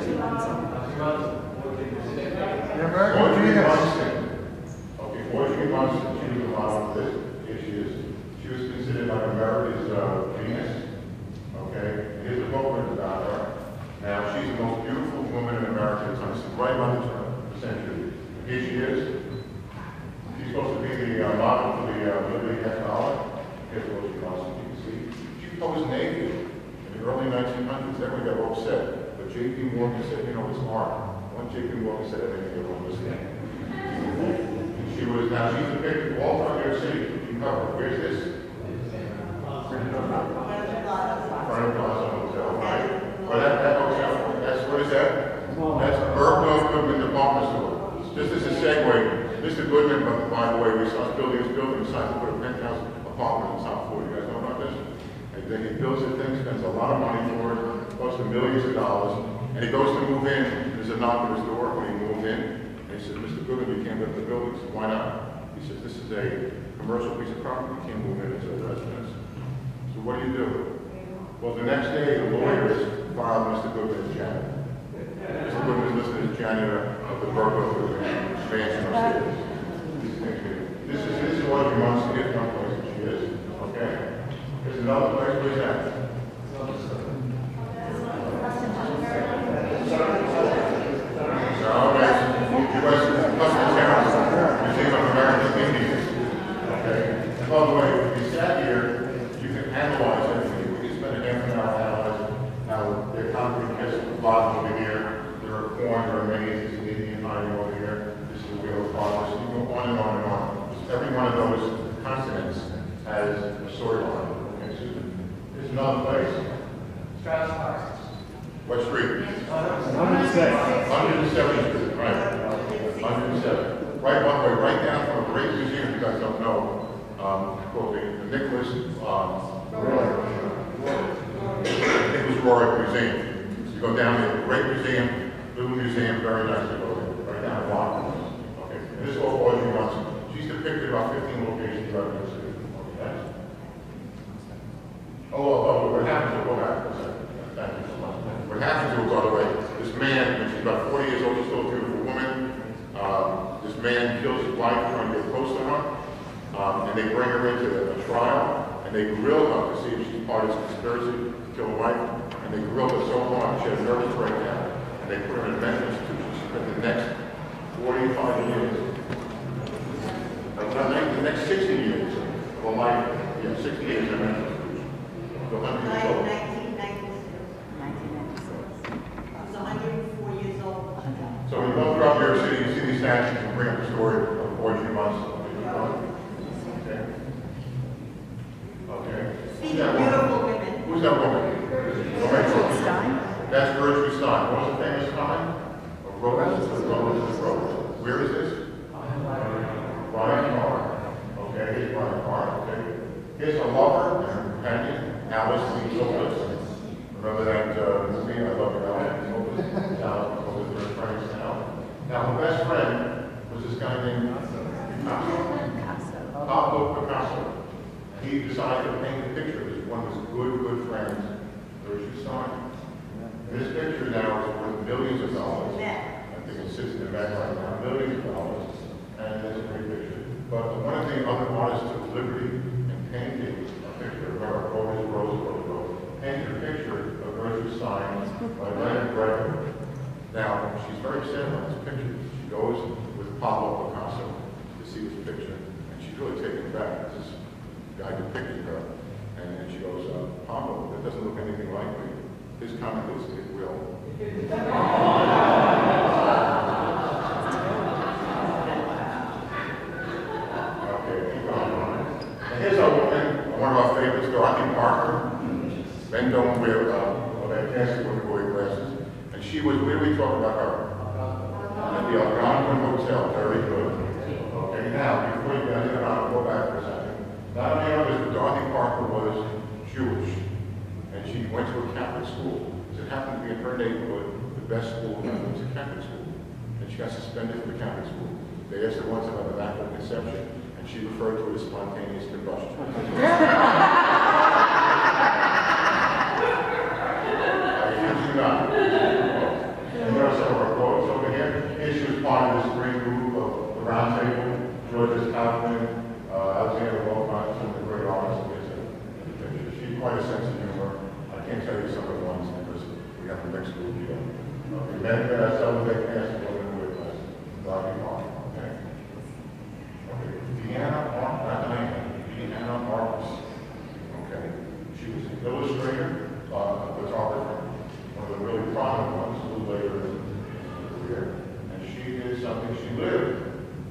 The American Audrey Venus. Munson. Okay, Audrey Munson, she was a model of this. Here she is. She was considered like America's uh, Venus. Okay, here's a book written about her. Now, she's the most beautiful woman in America at the time. This is right about the turn of the century. Here she is. She's supposed to be the uh, model for the uh, Liberty Half Dollar. Here's Audrey Munson, you can see. She posed naked. In the early nineteen hundreds, everyone got all upset. But J P Morgan said, you know, it's art. When J P Morgan said everything, everyone was listening. She was, now she's depicted all over New York City. You can cover. Where's this? Front of Plaza Hotel, right? Well, that, that hotel, that's, what is that? That's Burke Goodman Department Store. Just as a segue, Mister Goodman, by the way, we started building this building, decided to put a penthouse apartment on the top floor. You guys know about this? Then he builds the thing, spends a lot of money for it, costs him millions of dollars, and he goes to move in. There's a knock at his door when he moves in, and he says, Mister Goodman, we can't live in the building. He says, why not? He says, this is a commercial piece of property, you can't move in into a residence. So what do you do? Well, the next day, the lawyers filed Mister Goodman as janitor. Mister Goodman is listed as janitor of the Burke Goodman mansion upstairs. This is, this is what he wants to get from place that she is, okay? There's another place, where's that? No, that's U S Customs House, Museum of American Indians. Okay? And by the way, if you sat here, you can analyze everything. We can spend a half an hour analyzing how their concrete kits at the bottom over here, there are corn, there are maize, there's an Indian hiding over here, this is the wheel of progress. You go on and on and on. Every one of those continents has a storyline. There's another place. What street? one hundred seven. one hundred seventh Street, right. one hundred seven. Right one way, right down from a great museum you guys don't know, um, called the, the Nicholas, um, Nicholas Roy Museum. So you go down there, great museum, little museum, very nice to go there, right down the block. Okay. And this is all Audrey Munson. She's depicted about fifteen locations throughout New York City. Okay. Oh, oh, oh, what happened to her? Go back for a second. Thank you so much. What happened to her, by the way, this man, when she's about forty years old, she's still a beautiful woman. Um, this man kills his wife trying to get close to her. Um, and they bring her into a trial, and they grill her to see if she's part of this conspiracy to kill her wife. And they grilled her so hard, she had a nervous breakdown. And they put her in a mental institution. She spent the next forty-five years, uh, the next sixty years of her life, yeah, sixty years in a mental institution. So one hundred imagine you can bring up the story of Audrey Munson. Okay. Okay. Speaking of beautiful women. Who's that woman? Gertrude Stein? That's Gertrude Stein. What was the famous time? A rose, a rose, a rose. Where is this? Brian Carr. Okay, here's Brian Carr. Okay. Here's a lover and her companion, Alice Lee Solis. Remember that uh, movie, I Love You, Alice Lee Solis? Now, what was their friends now? Now, her best friend was this guy named Picasso. Pablo Picasso. He decided to paint a picture. This one of his good, good friends, Gertrude Stein. This picture now is worth millions of dollars. I think it sits in the back right now, millions of dollars. And it's a great picture. But one of the other artists took liberty in painting a picture of her, Rose, Rose, Rose, Rose, painted a picture of Gertrude Stein by Leonard Gregory. Now, she's very sad about this picture. She goes with Pablo Picasso to see this picture, and she's really taken back. This guy depicting her, and then she goes, uh, Pablo, that doesn't look anything like me. His comment is, it will. Okay, keep going. And here's a woman, one of our favorites, Dorothy Parker. Men don't wear, uh, well, they can't see when wear glasses. And she was, where do we talk about her? At the Algonquin Hotel, very good. Okay, now, before you get into I'll go back for a second. Not only others, but Dorothy Parker was Jewish. And she went to a Catholic school. Because it happened to be in her neighborhood, the best school was a Catholic school. And she got suspended from the Catholic school. They asked her once about an immaculate conception, and she referred to it as spontaneous combustion. Not. And there are some of our quotes over here. Here she was part of this great group of the round table, George Kaufman, uh, Alexander Wolfman, some of the great artists. She's quite a sense of humor. I can't tell you some of the ones because we have the next group here. Okay, men that some of their cast women with us. Bobby Mark. Okay. Okay. Deanna Mark, not Diana, Deanna Marcus. Okay. She was an illustrator, uh, photographer. One of the really prominent ones, a little later in her career. And she did something, she lived.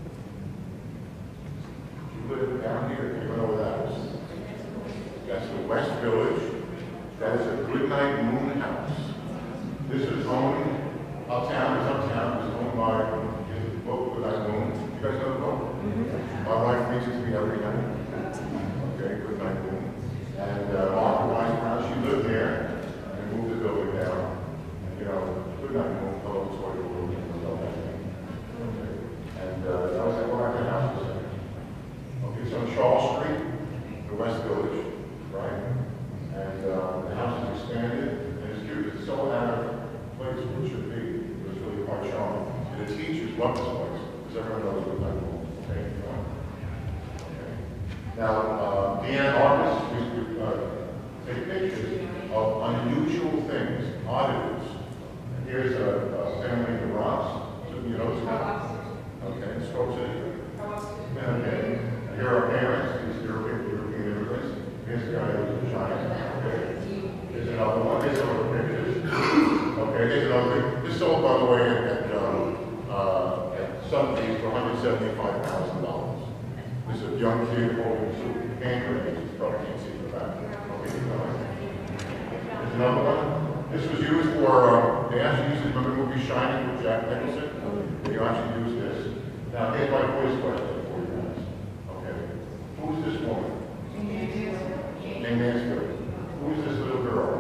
She lived down here, you know where that is. That's the West Village. That is a Goodnight Moon house. This is owned, uptown, it's uptown, it's owned by, is it the book Goodnight Moon? You guys know the book? Mm-hmm. My wife reads it to me every night. Okay, Goodnight Moon. And uh, Martha Wise Brown, she lived there. Moved the building down, and you know, good night, move, hello, it's what you're doing, and all that thing. Okay. And uh, I was like, well, I can house for a second. Okay, so on Charles Street, the West Village, right? And uh, the house is expanded, and it's cute, it's so out of place where it should be. It was really quite charming. And the teachers love this place, because everyone knows good night, move. Okay, okay. Now, uh, Deanna Argus used to uh, take pictures of unusual things, oddities. And here's a, a family in the Bronx. You know this guy? Okay, Stroke City. Okay. And here are parents, these European, European immigrants. Here's the guy who's a giant. Okay. Here's another one. Here's some other pictures. Okay, here's another thing. This sold, by the way, at, um, uh, at Sotheby's for one hundred seventy-five thousand dollars. This is a young kid holding some hand grenades. You probably can't see the back. Okay, keep going. Here's another one. This was used for, uh, they actually used it, remember the movie Shining with Jack Nicholson? They actually used this. Now, here's my voice question for you guys. Okay. Who's this woman? Named Mansfield. Who's this little girl?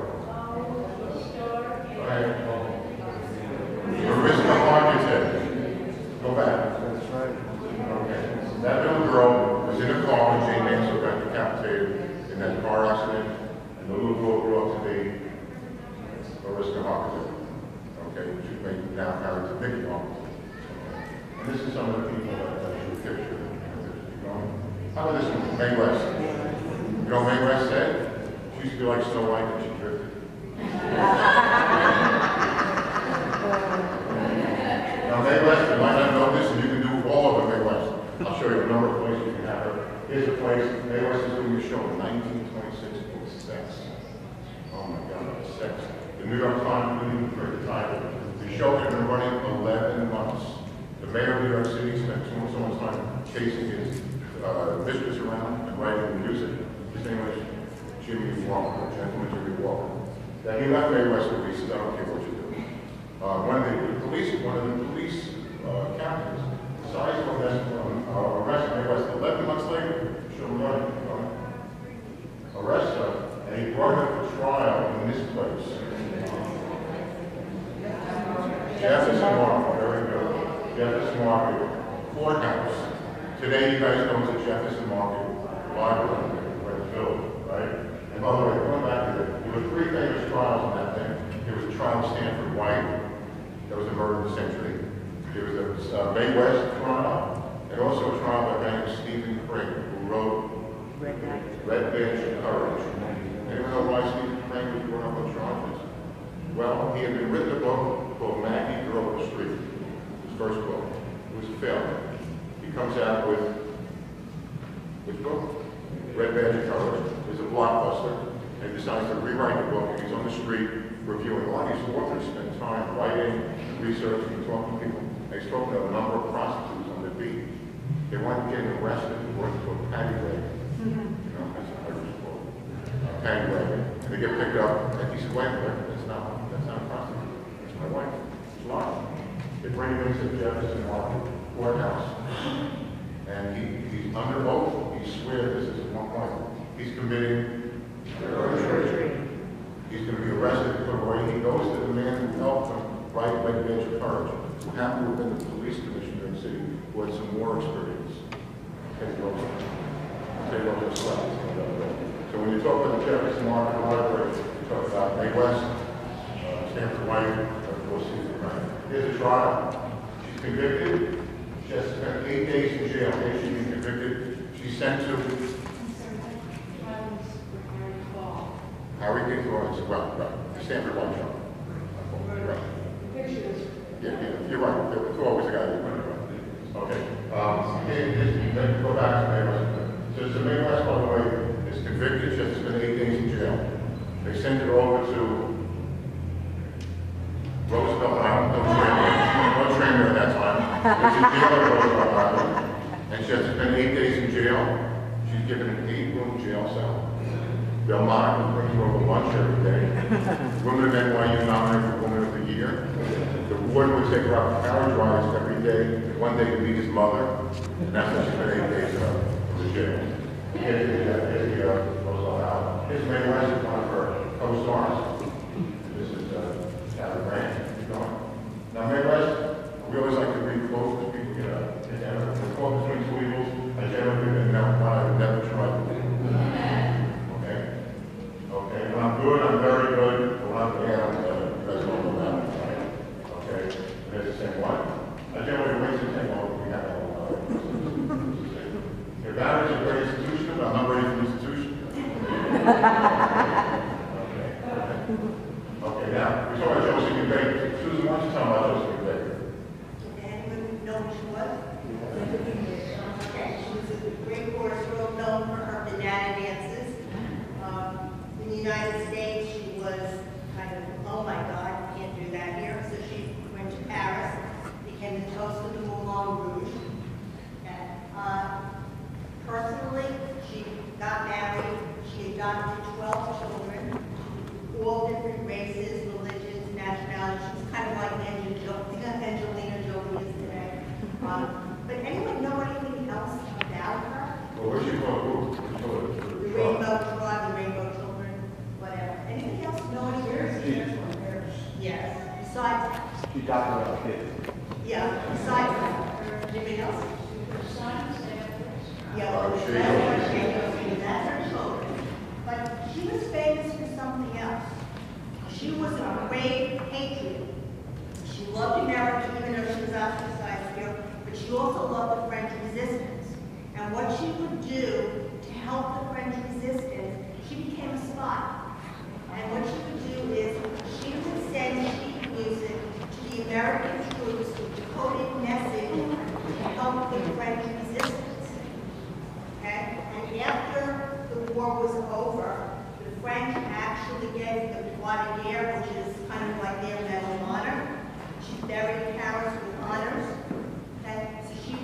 Go ahead. Marissa Architect. Go back. That's right. Okay. That little girl was in a car when Jane Mansfield got decapitated in that car accident. And the little girl grew up to be Marissa Architect. Okay, which is made now married to Mickey Architect. Okay. And this is some of the people that, that drew picture. How about this one, Mae West? You know what Mae West said? She used to be like Snow White and she drifted. Now Mae West, you might not know this, and you can do all of it, Mae West. I'll show you a number of places you can have her. Here's a place, Mae West is doing a show in nineteen twenty-six called Sex. Oh my God, Sex. The New York Times didn't even print the title. The show had been running eleven months. The mayor of New York City spent so much, so much time chasing his uh, mistress around and writing music. His name was Jimmy Walker, gentleman Jimmy Walker. Now he left May West with he says, I don't care what you do. Uh, one of the, the police, one of the police uh, captains decided to arrest, uh, arrest May West eleven months later. Show him running, uh, arrest her, and he brought her to trial in this place. Jefferson Market, very good. Jefferson Market Courthouse. Today you guys know it's a Jefferson Market Library, where it's built, right? And by the way, going back to it, there were three famous trials in that thing. There was a trial of Stanford White, that was a murder of the century. There was a uh, May West trial, and also a trial by a guy named Stephen Crane, who wrote Red Badge of Courage. Anyone know why Stephen Crane was brought up on charges? Well, he had been written a book called Maggie Girl of the Street, his first book. It was a failure. He comes out with, which book? Red Badge of Courage. It's a blockbuster. And he decides to rewrite the book, and he's on the street reviewing. A lot of these authors spend time writing, researching, and talking to people. And he's talking to a number of prostitutes on the beat. They weren't getting arrested, they were to a paddy wagon. You know, that's what I just call it. A paddy wagon. And they get picked up, and he said, wait a minute, that's not, that's not a prostitute. That's my wife. It's lying. They bring him into the Jefferson Market Courthouse. And he, he's under oath. He swears this is at one point. He's committing perjury. He's going to be arrested and put away. He goes to the man who helped him write Red Badge of Courage, who happened to have been the police commissioner in the city, who had some war experience. Okay, Say what just left. So when you talk about the Jefferson Market Library, you talk about May West, uh, Stanford White, of course, Stephen Crane. Here's a trial. She's convicted. She has spent eight days in jail. Okay, she's been convicted. She's sent to Harry King Lawrence. Well, right. The Stanford White trial. Right. Yeah, yeah, you're right. There's always a guy who's running around. Okay. Um, here, here, then go back to May West. So, so May West, by the way, is convicted. She has to spend eight days in jail. They sent her over to Roosevelt Island. No trainer. No trainer at that time. It's in jail at Roosevelt Island. And she has to spend eight days in jail. She's given an eight-room jail cell. They'll monitor, bring her over lunch every day. Women of N Y U nominated for Woman of the Year. The warden would take her out for carriage rides every day, one day to meet his mother, and that's when she spent eight days in the jail. Here's the, uh, here's the, uh, Roosevelt Island. Here's May West, one of her co-stars. This is, uh, Sally Grant. Keep going. Now, May West, we always like to read quotes because people get a, get a, a quote between two evils. I generally never, I would never try to do. Okay, when I'm good, I'm very good. When I'm bad, I'm bad. You guys all know that, right? Okay, there's the same one. I generally wait to take over. We have that one. If that is a great institution, I'm not ready for the institution. Okay. Okay, now, we saw about Josephine Baker. Susan, why don't you tell me about Josephine Baker? Anyone know who she was? Okay, she was a great chorus girl known for her banana dances. Um, In the United States, she was kind of, oh my God, can't do that here. So she went to Paris, became the toast of the Moulin Rouge. And, uh, personally, she got married. She adopted twelve children, all different races, religions, nationalities. She was kind of like Angelina Jolie is today. Um, but anyone know anything else about her? Well, where's she from? The Rainbow Tribe, the Rainbow Children. Whatever. Anything else? No one here? Yes. Besides that. She adopted our kids. Yeah. Besides that. Anything else? Yeah. Uh, That's she- her children. That's her children. But she was famous for something else. She was a great patriot. She loved America, even though she was ostracized here. But she also loved the French resistance. And what she would do to help the French resistance, she became a spy. And what she would do is she would send sheet music to the American troops with a coded message to help the French resistance. Okay? And after the war was over, the French actually gave the Croix de Guerre, which is kind of like their Medal of Honor. She buried Paris with honors.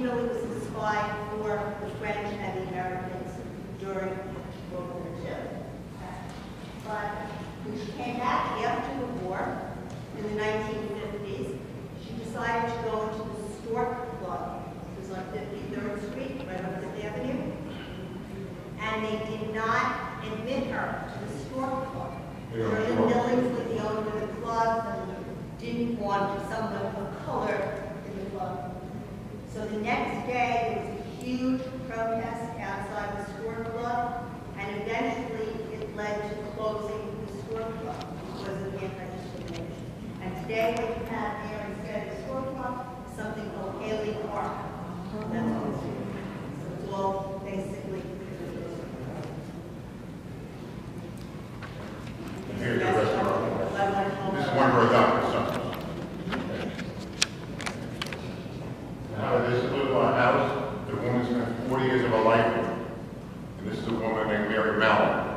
originally was a spy for the French and the Americans during World War Two. But when she came back after the war, in the nineteen fifties, she decided to go into the Stork Club. It was on fifty-third Street, right on Fifth Avenue. And they did not admit her to the Stork Club. Shirley Billings was the owner of the club and didn't want someone of color in the club. So the next day, there was a huge protest outside the Stork Club, and eventually it led to closing the Stork Club because of anti-discrimination. And today, what you have here instead of the Stork Club is something called Haley Park. That's what it's doing. So it's all basically. Here's the restaurant. This is one of our adopted sons. Now, this little uh, house, the woman spent forty years of her life in. And this is a woman named Mary Mallon.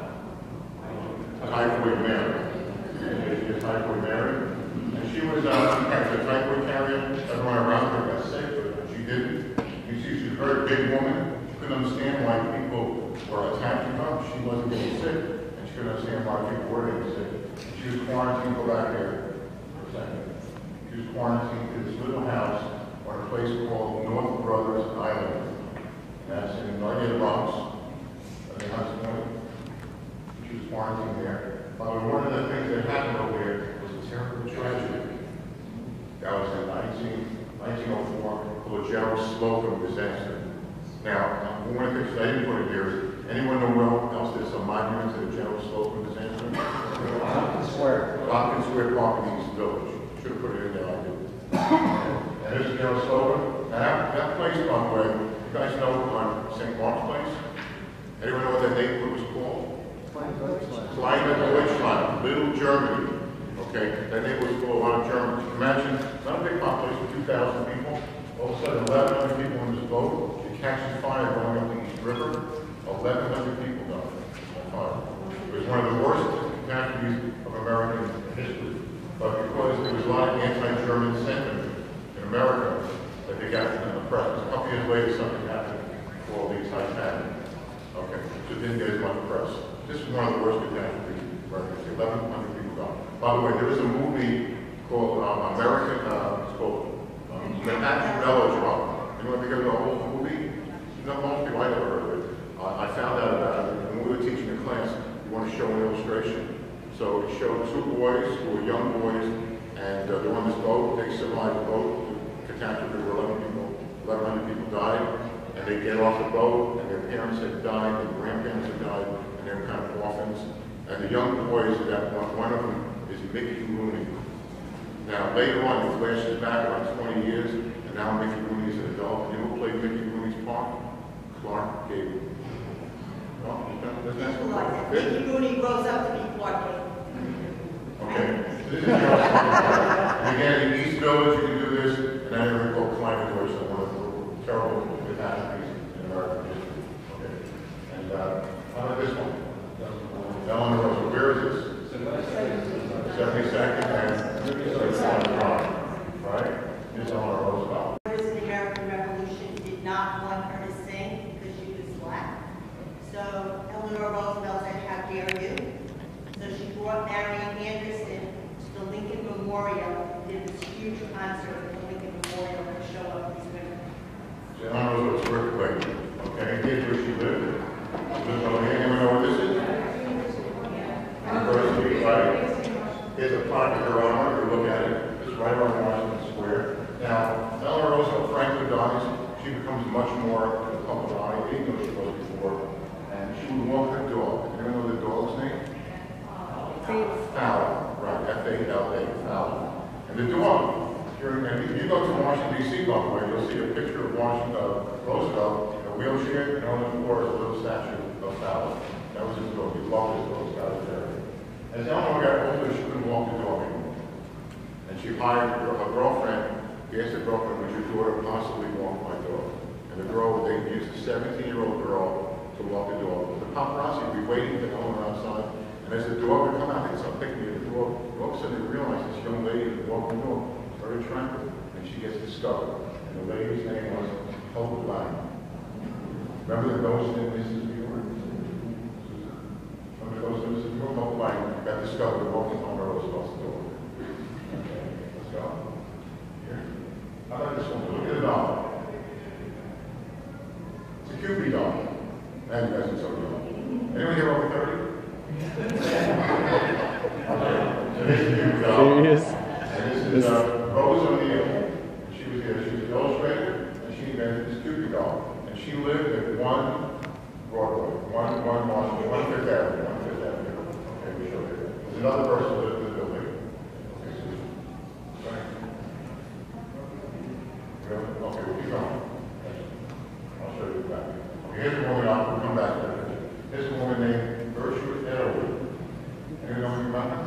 Typhoid Mary. She is Typhoid Mary. And she was uh, a typhoid carrier. Everyone around her got sick, but she didn't. You see, she's a very big woman. She couldn't understand why people were attacking her. She wasn't getting sick. She couldn't understand why people were getting sick. She was quarantined, go back there for a second. She was quarantined to this little house on a place called North Brothers Island. And that's in right near the Bronx, at the Hunts Point. She was quarantined there. But one of the things that happened over there was a terrible tragedy. That was in nineteen oh four, called the Gerald Slocum disaster. Now, one of the things I didn't put in here is, anyone know where else there's some monument to the Gerald Slocum disaster? Tompkins Square. Tompkins Square Park in East Village. Should have put it in there, I did. And this is Gerald Slocum. Now, that, that place, by the way, you guys know on Saint Mark's Place? Anyone know what that neighborhood was called? Kleiner Deutschland, Little Germany. Okay, that neighborhood was full of a lot of Germans. You can imagine, not a big population, two thousand people. All of a sudden, eleven hundred people in this boat. It catches fire going up the East River. eleven hundred people died on fire. It was one of the worst catastrophes of American history. But because there was a lot of anti-German sentiment in America, that they got in the press. A couple years later, something happened called the Titanic. Okay, so it didn't get as much press. This is one of the worst catastrophes in America. eleven hundred people died. By the way, there is a movie called um, American, uh, it's called um, Manhattan Melodrama. Anyone think of the whole movie? Not most people I never heard of it. Uh, I found out about it, and when we were teaching a class, we want to show an illustration. So it showed two boys who were young boys, and uh, they're on this boat. They survived the boat. The catastrophe where eleven people, eleven hundred people died, and they get off the boat, and their parents had died, their grandparents had died, and they were kind of orphans. And the young boys, that one, one of them is Mickey Rooney. Now later on, it flashes back about twenty years, and now Mickey Rooney is an adult. And you know who played Mickey Rooney's part? Clark Gable. Mickey Rooney grows up to be Clark Gable. Okay. This is your and again, in East Village, you can do this, and I never call Kleiner Deutschland, one of the terrible catastrophes in American history. Okay. And uh, how about this one? Eleanor Roosevelt. Where is this? seventy-second and thirty-second right? Here's Eleanor Roosevelt. The American Revolution did not want her to sing because she was black. So Eleanor Roosevelt said, "How dare you?" So she brought Marian Anderson to the Lincoln Memorial, did this huge concert at the Lincoln Memorial to show up these women. So Eleanor Roosevelt's birthplace. Okay, here's where she lived. She lived over here. Anyone know what this is? University, right? Here's a plaque of her honor. If you look at it, it's right on Washington Square. Now, Eleanor Roosevelt Franklin dies. She becomes much more in the public eye, even though she was before. And she would walk her dog. Anyone know the dog's name? Fowler, right, F A L A, Fowler. And the dog, here, and if you go to Washington, D C, by the way, you'll see a picture of Washington, uh, Roosevelt in a wheelchair, and on the floor is a little statue of Fowler. That was his dog. He loved his dog, Scott Terry. As Eleanor got older, she couldn't walk the dog anymore. And she hired her, her girlfriend, he asked her girlfriend, would your daughter possibly walk my dog? And the girl, they used a seventeen-year-old girl to walk the dog. The paparazzi would be waiting for Eleanor outside. And as the dog would come out, they'd start picking at the dog. All of a sudden, they realized this young lady was walking the dog, very attractive, and she gets discovered. And the lady's name was total blank. Remember the ghost in Missus Muir? Remember the ghost in Missus Muir? Total blank. Got discovered walking on the road across the door. Okay, let's go. Here. How about this one? Look at the doll. It's a Cupid doll. And you guys are so young. Anyone here over thirty? So this is a Cupid doll. Serious? And this is uh, Rose O'Neill. She was here. She was an illustrator, and she invented this Cupid doll. And she lived at one Broadway, one one Washington, one Fifth Avenue, one Fifth Avenue. Okay, we showed you. There's another person who lived in the building. Okay, Susan. Right. Really? Okay, we'll keep going. I'll show you the back. Okay, here's a woman. I'll come back to that. Here's a woman named Gertrude Edelwood. Anyone know anything about her?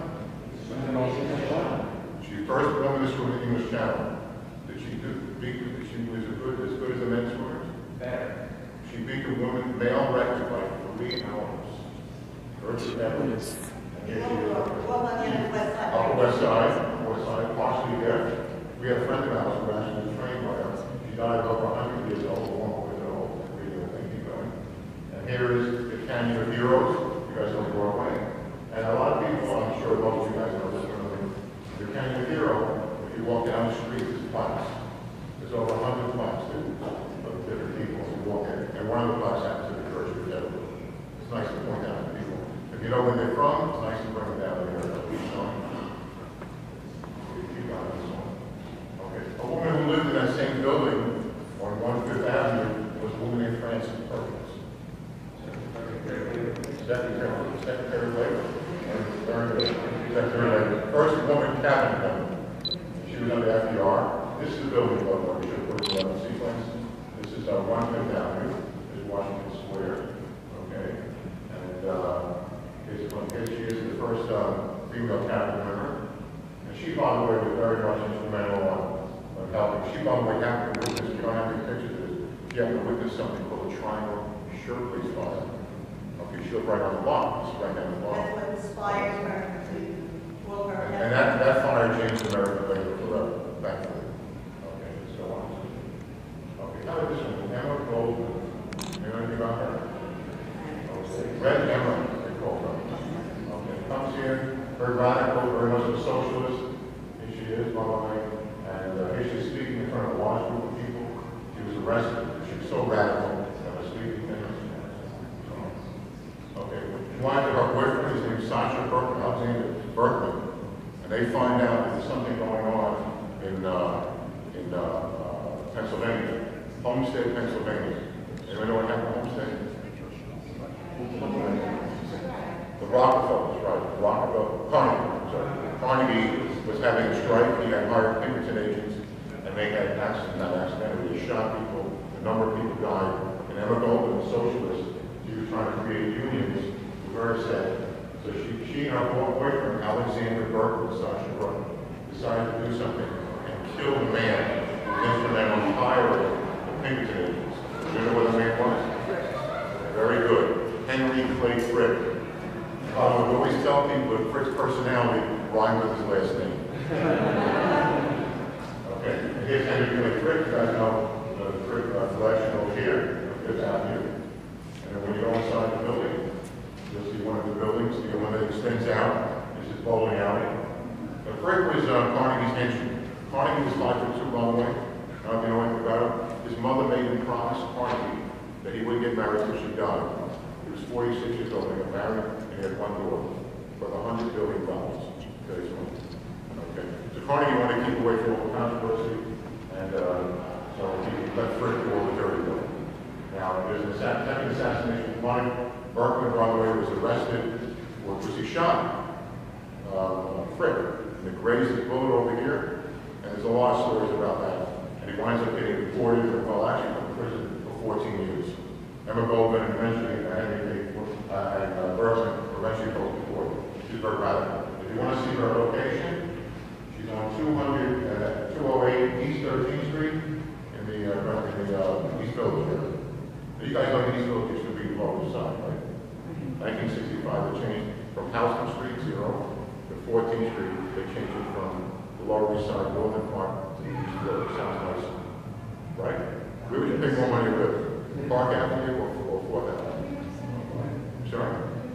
She first woman to swim in the English Channel. Did she do, beat, she was as good, as good as the men's swimmers? Better. She beat the woman male record by three hours. Gertrude Edelwood. And here she is. Well, on the other west side. Upper West Side, West Side, partially deaf. We had a friend of ours who actually was trained by her. She died over one hundred years old, along with an old radio thing keep going. And here is the Canyon of Heroes. You guys know Broadway. And a lot of people, I'm sure most of you guys know this one. The Canyon of Hero, if you walk down the street, there's plaques. There's over a hundred plaques of different people who walk in. And one of the plaques happens to be Gertrude Edelwood. It's nice to point out to people. If you know where they're from, it's nice to bring them down there. Okay. A woman who lived in that same building on one Fifth Avenue was a woman named Frances Perkins. Secretary, Secretary of Labor. Secretary of Labor. First woman cabinet member. She was under F D R. This is the building logo. We should put it in the sequence. This is uh, one Fifth Avenue. This is Washington Square. Okay. And uh, here's one. Here she is, the first uh, female cabinet member. And she, by the way, was very much instrumental on, on helping. She, by the way, happened to witness. You don't have any pictures of this. She happened to witness something called a triangle shirt police fire. Okay, she lived right on the block. It's right down the block. That's what inspired her to pull her. And, and that, that fire changed American labor forever, thankfully. Okay, so on. Okay, how about this one? Emma Goldman. You know anything about her? Okay. Red Emma, they call her. Okay, comes here, very radical, very much a socialist. Here she is, by the way. And uh, here she's speaking in front of a large group of people. She was arrested. She was so radical that was speaking things. Okay, she wanted to her boyfriend, his name is Sasha Berkman, Alexander Berkman, and they find out that there's something going on in uh, in uh, uh, Pennsylvania, Homestead, Pennsylvania. Anyone know what happened in Homestead? The Rockefellers, right? The Rockefeller, Carnegie, sorry. Carnegie was having a strike. He had hired Pinkerton agents, and they had accident, not accidentally, they shot people. A number of people died. And Emma Goldman, a socialist, she was trying to create unions. Very sad. So she, she and her boyfriend, Alexander Berkman, Sasha Berkman, decided to do something and kill the man who was instrumental in hiring the Pinkerton agents. Do you know what the man was? Very good. Henry Clay Frick. I would always tell people that Frick's personality rhymed with his last name. Okay, and here's Henry Clay Frick. You guys know the Frick uh, collection over here, Fifth Avenue. And then when you go inside the building, you'll see one of the buildings, the one that extends out. This is bowling alley. But Frick was uh, Carnegie's henchman. Carnegie was five foot two, by the way. I don't know if you know anything about him. His mother made him promise Carnegie that he wouldn't get married until she died. He was forty-six years old, they got married, and he had one daughter for a hundred billion dollars. Okay, so Carnegie wanted to keep away from all the controversy, and uh, so he let Frick do all the dirty work. Now, there's an assa second assassination plotted. Berkman, by the way, was arrested for, was he shot? Uh, Frick, and they grazed his bullet over here, and there's a lot of stories about that. And he winds up getting deported, or, well, actually, from prison for fourteen years. Emma Goldman and eventually uh, Henry uh, and uh, Berkman eventually both deported. She's very radical. If you want to see her location, she's on two hundred, uh, two oh eight East thirteenth Street in the, uh, in the uh, East Village area. You guys know the East Village used to be the Lower Side, right? nineteen sixty-five, they changed from Houston Street, zero, to fourteenth Street. They changed it from the Lower East Side, northern part, to the East Village. Sounds nice, right? Where would you pay more money to live? Park Avenue or, or Fourth Avenue? Sorry?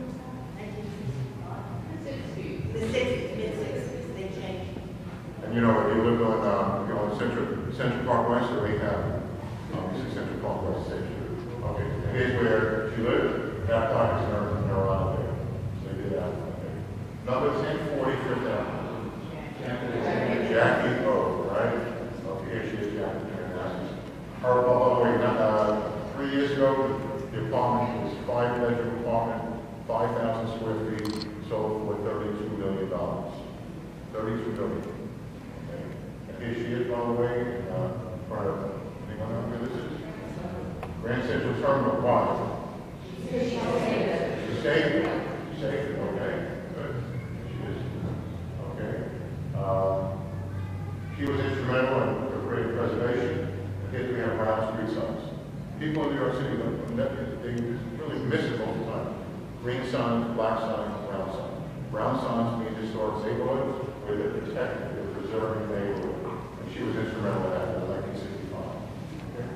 The sixties, mid-sixties, they changed. And you know, if you live on, uh, you know, on Central, Central Park West, or they have, obviously Central Park West Station. Okay, and here's where she lived. That block is never, never out there. So they did that. Okay. Number ten forty Fifth Avenue. Jackie O, right? Okay, here she is, Jackie. Her, by the way, uh, three years ago, the apartment was five bedroom apartment, five thousand square feet, sold for thirty-two million dollars. thirty-two million dollars. Okay. And here she is, by the way, uh, in front of, anyone know who this is? Grand Central Terminal, why? She saved it. She saved it, okay. Good. She is. Okay. Um, she was instrumental in the great preservation. Here we have brown street signs. People in New York City, they really miss it all the time. Green signs, black signs, brown signs. Brown signs mean historic neighborhoods where they're protecting, they're preserving the neighborhood. And she was instrumental in that in nineteen sixty-five. Okay,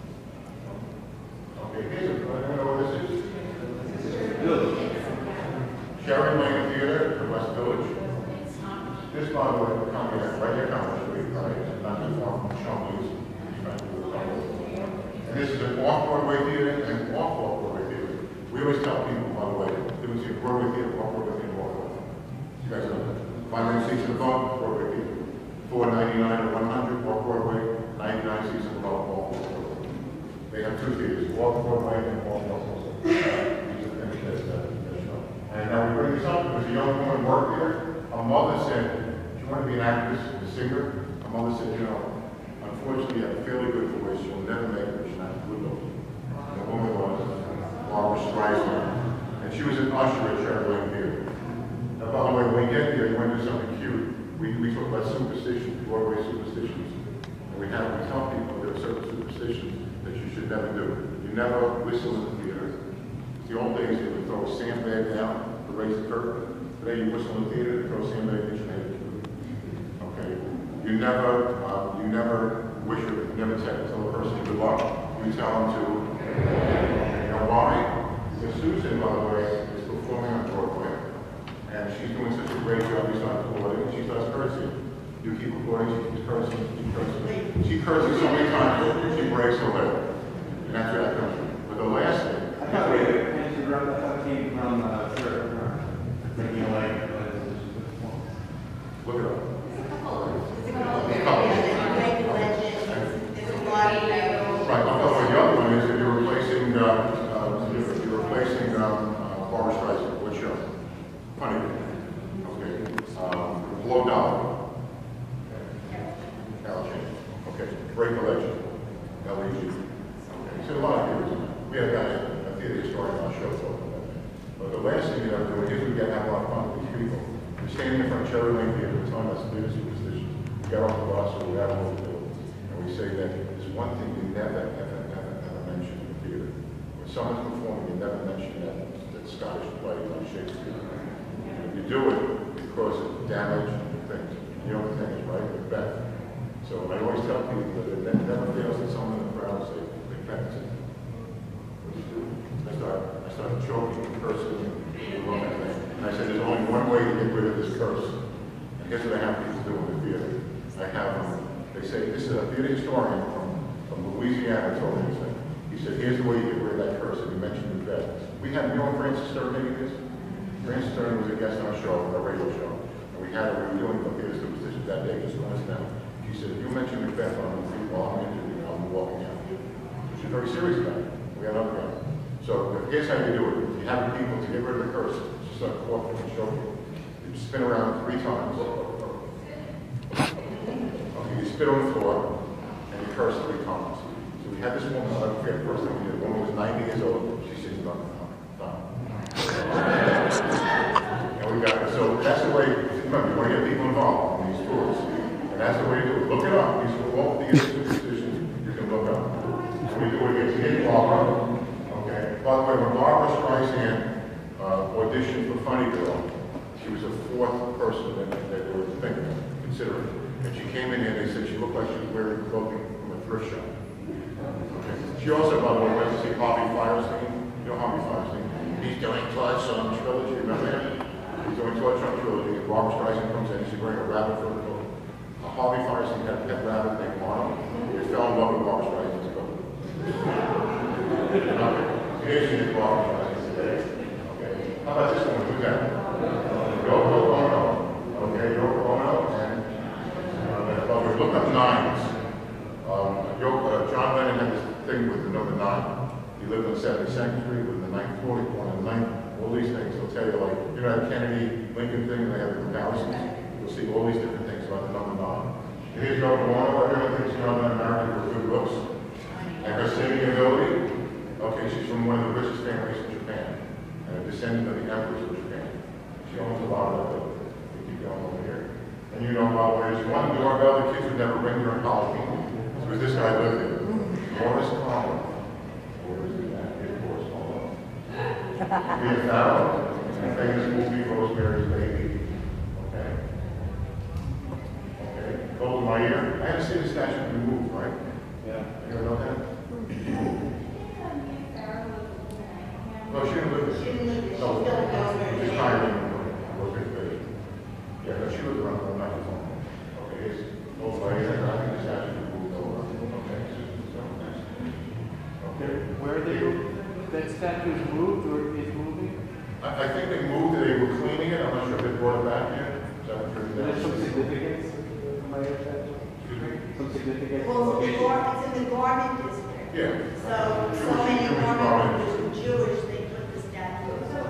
okay here's a, I don't know what this is. Cherry Lane Theater, the West Village. This, by the way, right here, Congress Street, right? Not too far from Chumley's. And this is an off-Broadway theater and off-Broadway theater. We always tell people, by the way, there was a Broadway theater, off-Broadway theater, off-Broadway. You guys know that. five hundred seats in the front, Broadway theater. four ninety-nine or one hundred, off-Broadway, ninety-nine seats in the front, off-Broadway. They have two theaters, off-Broadway and off-Broadway. And now we bring this up because a young woman worked here. Her mother said, "Do you want to be an actress, a singer?" Her mother said, "You know, unfortunately, you have a fairly good voice. You'll never make it. She's not good looking." And the woman was Barbara Streisand. And she was an usher at Cherry Lane Theater. Now, by the way, when we get there, you want to do something cute. We, we talk about superstitions, Broadway superstitions. And we have, we tell people there are certain superstitions that you should never do. You never whistle in the theater. It's the old days, they would throw a sandbag down to raise the curtain. Today, you whistle in the theater, they throw a sandbag at your head. Okay? You never, uh, you never wish or you never tell, tell a person good luck. You tell them to, you know why? Because Susan, by the way, is performing on Broadway. And she's doing such a great job, you start applauding, and she starts cursing. You keep applauding, she keeps cursing, she keeps cursing. She curses so many times, she breaks her leg. And that's where that comes from. But the last thing, I thought we answered around, I thought it came from, uh, church, making a leg. look it up. Right, by the way, the other one is that you're replacing, uh, uh, you're, you're replacing um, uh, Barbara Streisand. What show? Funny. Okay. Um, Below Dollar. Carol Change. Okay. Break the Legend. L E G. Okay. So a lot of theaters in that. We have got a theater historian on our show talking about that. But the last thing you have to do is we get have a lot of fun with these people. We're standing in front of Cherry Lane Theater, we're telling us theater superstitions. We get off the bus or we have a little bill. And we say that there's one thing we never, ever, ever, ever mention in the theater. When someone's performing, you never mention that, that Scottish play like Shakespeare. And if you do it, it causes damage and things. You know what the thing is, right? Macbeth. So I always tell people that it never fails that someone in the crowd will say, Macbeth. What do you do? I start, I started choking and cursing and doing that thing. And I said, there's only one way to get rid of this curse. And here's what I have people do in the theater. I have them, they say, this is a theater historian from, from Louisiana told me this thing. He said, here's the way you get rid of that curse. And he mentioned Macbeth. We had, you know when Francis Stern is? Francis Stern was a guest on our show, our radio show. And we had, we were doing the theater superstitions that day, just going us down. He said, if you mention Macbeth on the street while I'm interviewing, I'll be walking out. So she's very serious about it. We had other guys. So here's how you do it. You have people to get rid of the curse. Just like coughing and choking. You spin around three times. Okay, you spit on the floor and you curse three times. So we had this woman, I don't forget the first thing we did. The woman was ninety years old. She said, no, no, no. And we got her. So that's the way, remember, you want to get people involved in these tours. And that's the way to do it. Look it up. These are all the superstitions you can look up. And we do it against Hidden Barbara. Okay. By the way, when Barbara Streisand uh, auditioned for Funny Girl, she was the fourth person that, that they were thinking, considering. And she came in here and they said she looked like she was wearing clothing from a thrift shop. Okay. She also, by the way, went to see Harvey Firestein. You know Harvey Firestein? He's doing Todd Song Trilogy, remember him? He's doing Todd Song Trilogy, and Barbara Streisand comes in, she's wearing a rabbit for the coat. Uh, Harvey Firestein had a pet rabbit named Marno. He fell in love with Barbara Streisand's coat. Okay. Here she is, Barbara Streisand today. Okay. How about this one? Who's that? Yoko Ono. Okay, Yoko Ono, and uh, well, we look up nines. Um, Yoko, uh, John Lennon had this thing with the number nine. He lived on seventy-second Street with the ninth floor, he won the ninth. All these things, they'll tell you, like, you know that Kennedy Lincoln thing, and they have the comparisons. You'll see all these different things about the number nine. And here's Yoko Ono. Everyone thinks John Lennon married her for good looks. And her singing ability, okay, she's from one of the richest families in Japan, and a descendant of the emperors of Japan. She owns a lot of that building. We keep going over here. And you know, by the way, there's one doorbell the kids would never ring during Halloween. Because this guy lived in Morris Collins. Where is he at? Here's Morris Collins. Mia Farrow, the famous movie Rosemary's Baby. Okay. Okay. Gold in my ear. I had to see the statue be moved, right? Yeah. You ever know that? No, she didn't live there. She didn't live there. She No, still goes there. she's hired in Rosemary's Baby. Yeah, no, she was around the night before. Okay, here's gold in my ear. I think the statue be moved over. Okay. So, okay. Where are they, that statue is moved or is moving? I, I think they moved it, they were cleaning it, I'm not sure if they brought it back yet. Is that what you're There's some saying? significance to my statue? Excuse me? Some significance? Well, it's, the gar- it's in the garment district. Yeah. So, so Jewish- many Jewish garment garment workers are Jewish, they put the statue.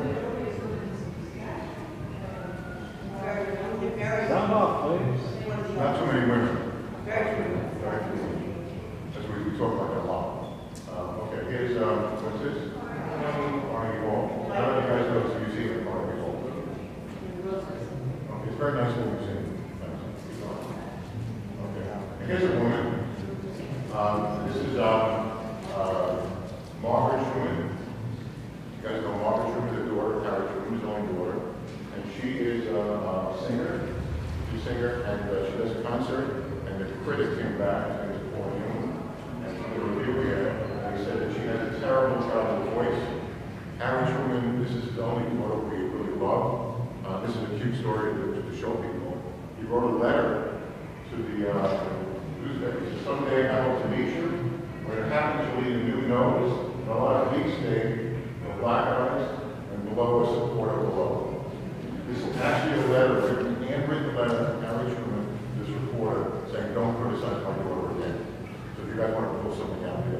Very, very, very. Come off, please. one of the- Not too many women. Very true. Very few. As we, we talk about that a lot. Uh, okay, here's, um, what's this? Carnegie Hall. I don't know if you guys know this museum at Carnegie Hall. Okay, it's a very nice little museum. Okay, and here's a woman. Um, this is, um, uh, Margaret Truman. You guys know Margaret Truman, the daughter, Harry Truman's only daughter. And she is a, a singer. She's a singer, and uh, she does a concert. And the critic came back, his name is Paul Newman, and she did a review here, and he said that she has a terrible, terrible voice. Harry Truman, this is the only daughter we really love. Uh, this is a cute story to, to show people. He wrote a letter to the uh, newspaper. He said, someday I hope to meet you. When it happens, you'll need a new nose, and a lot of deep state, and black eyes, and below a supporter below. This is actually a letter, written, handwritten letter from Harry Truman, this reporter, saying, don't criticize my daughter again. So if you guys want to pull something out here,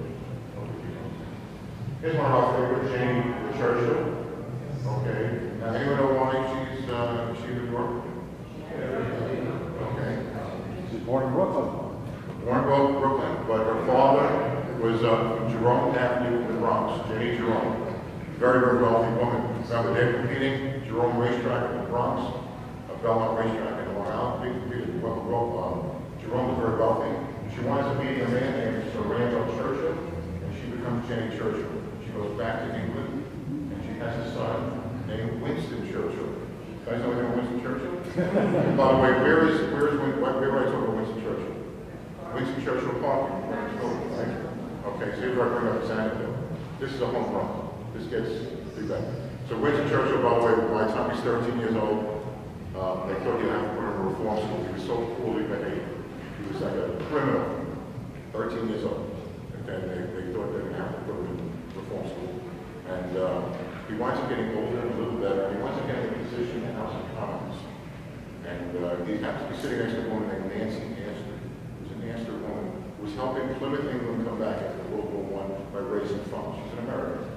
here's one of our favorite, Janie Churchill. Okay. Now, anyone know why she's uh, she in New York? Okay. She's born in Brooklyn. Born in Brooklyn, but her father was uh, from Jerome Avenue in the Bronx, Jenny Jerome. Very, very wealthy woman. Remember, they're competing, Jerome Racetrack in the Bronx, a Belmont Racetrack in Long Island. Big competing. Well, well, um, Jerome was very wealthy. She winds up meeting a man named Sir Randolph Churchill, and she becomes Jenny Churchill. She goes back to England, and she has a son named Winston Churchill. You guys know anyone Winston Churchill? By the way, where is where is where, where I talk about Winston Churchill? Winston Churchill Park, right? Okay, so here's where I bring up Sanadville. This is a home run. This gets big bang. So Winston Churchill, by the way, by the time he's thirteen years old, um, they thought he'd have to put him in a reform school. He was so poorly behaved. He was like a criminal. thirteen years old. Okay, they, they thought they would have to put him in reform school. And uh, he winds up getting older and a little better. He winds up getting a position in the House of Commons. And uh, he happens to be sitting next to a woman named Nancy Astor, who's an Astor woman, who was helping Plymouth, England come back after World War One by raising funds. She's an American.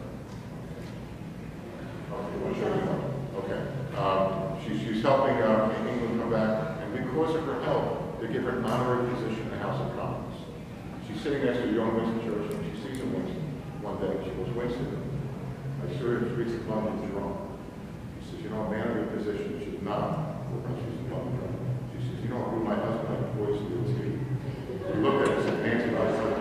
Okay. Um, she, she's helping uh, England come back, and because of her help, they give her an honorary position in the House of Commons. She's sitting next to young Winston Churchill, and she sees him Winston one day. She goes, Winston, I saw you in the streets of London, Jerome. She says, you know, a man of your position should not work on the streets of London. She says, you know, who my husband employs to do his tea. He looked at her and said, Nancy, I said,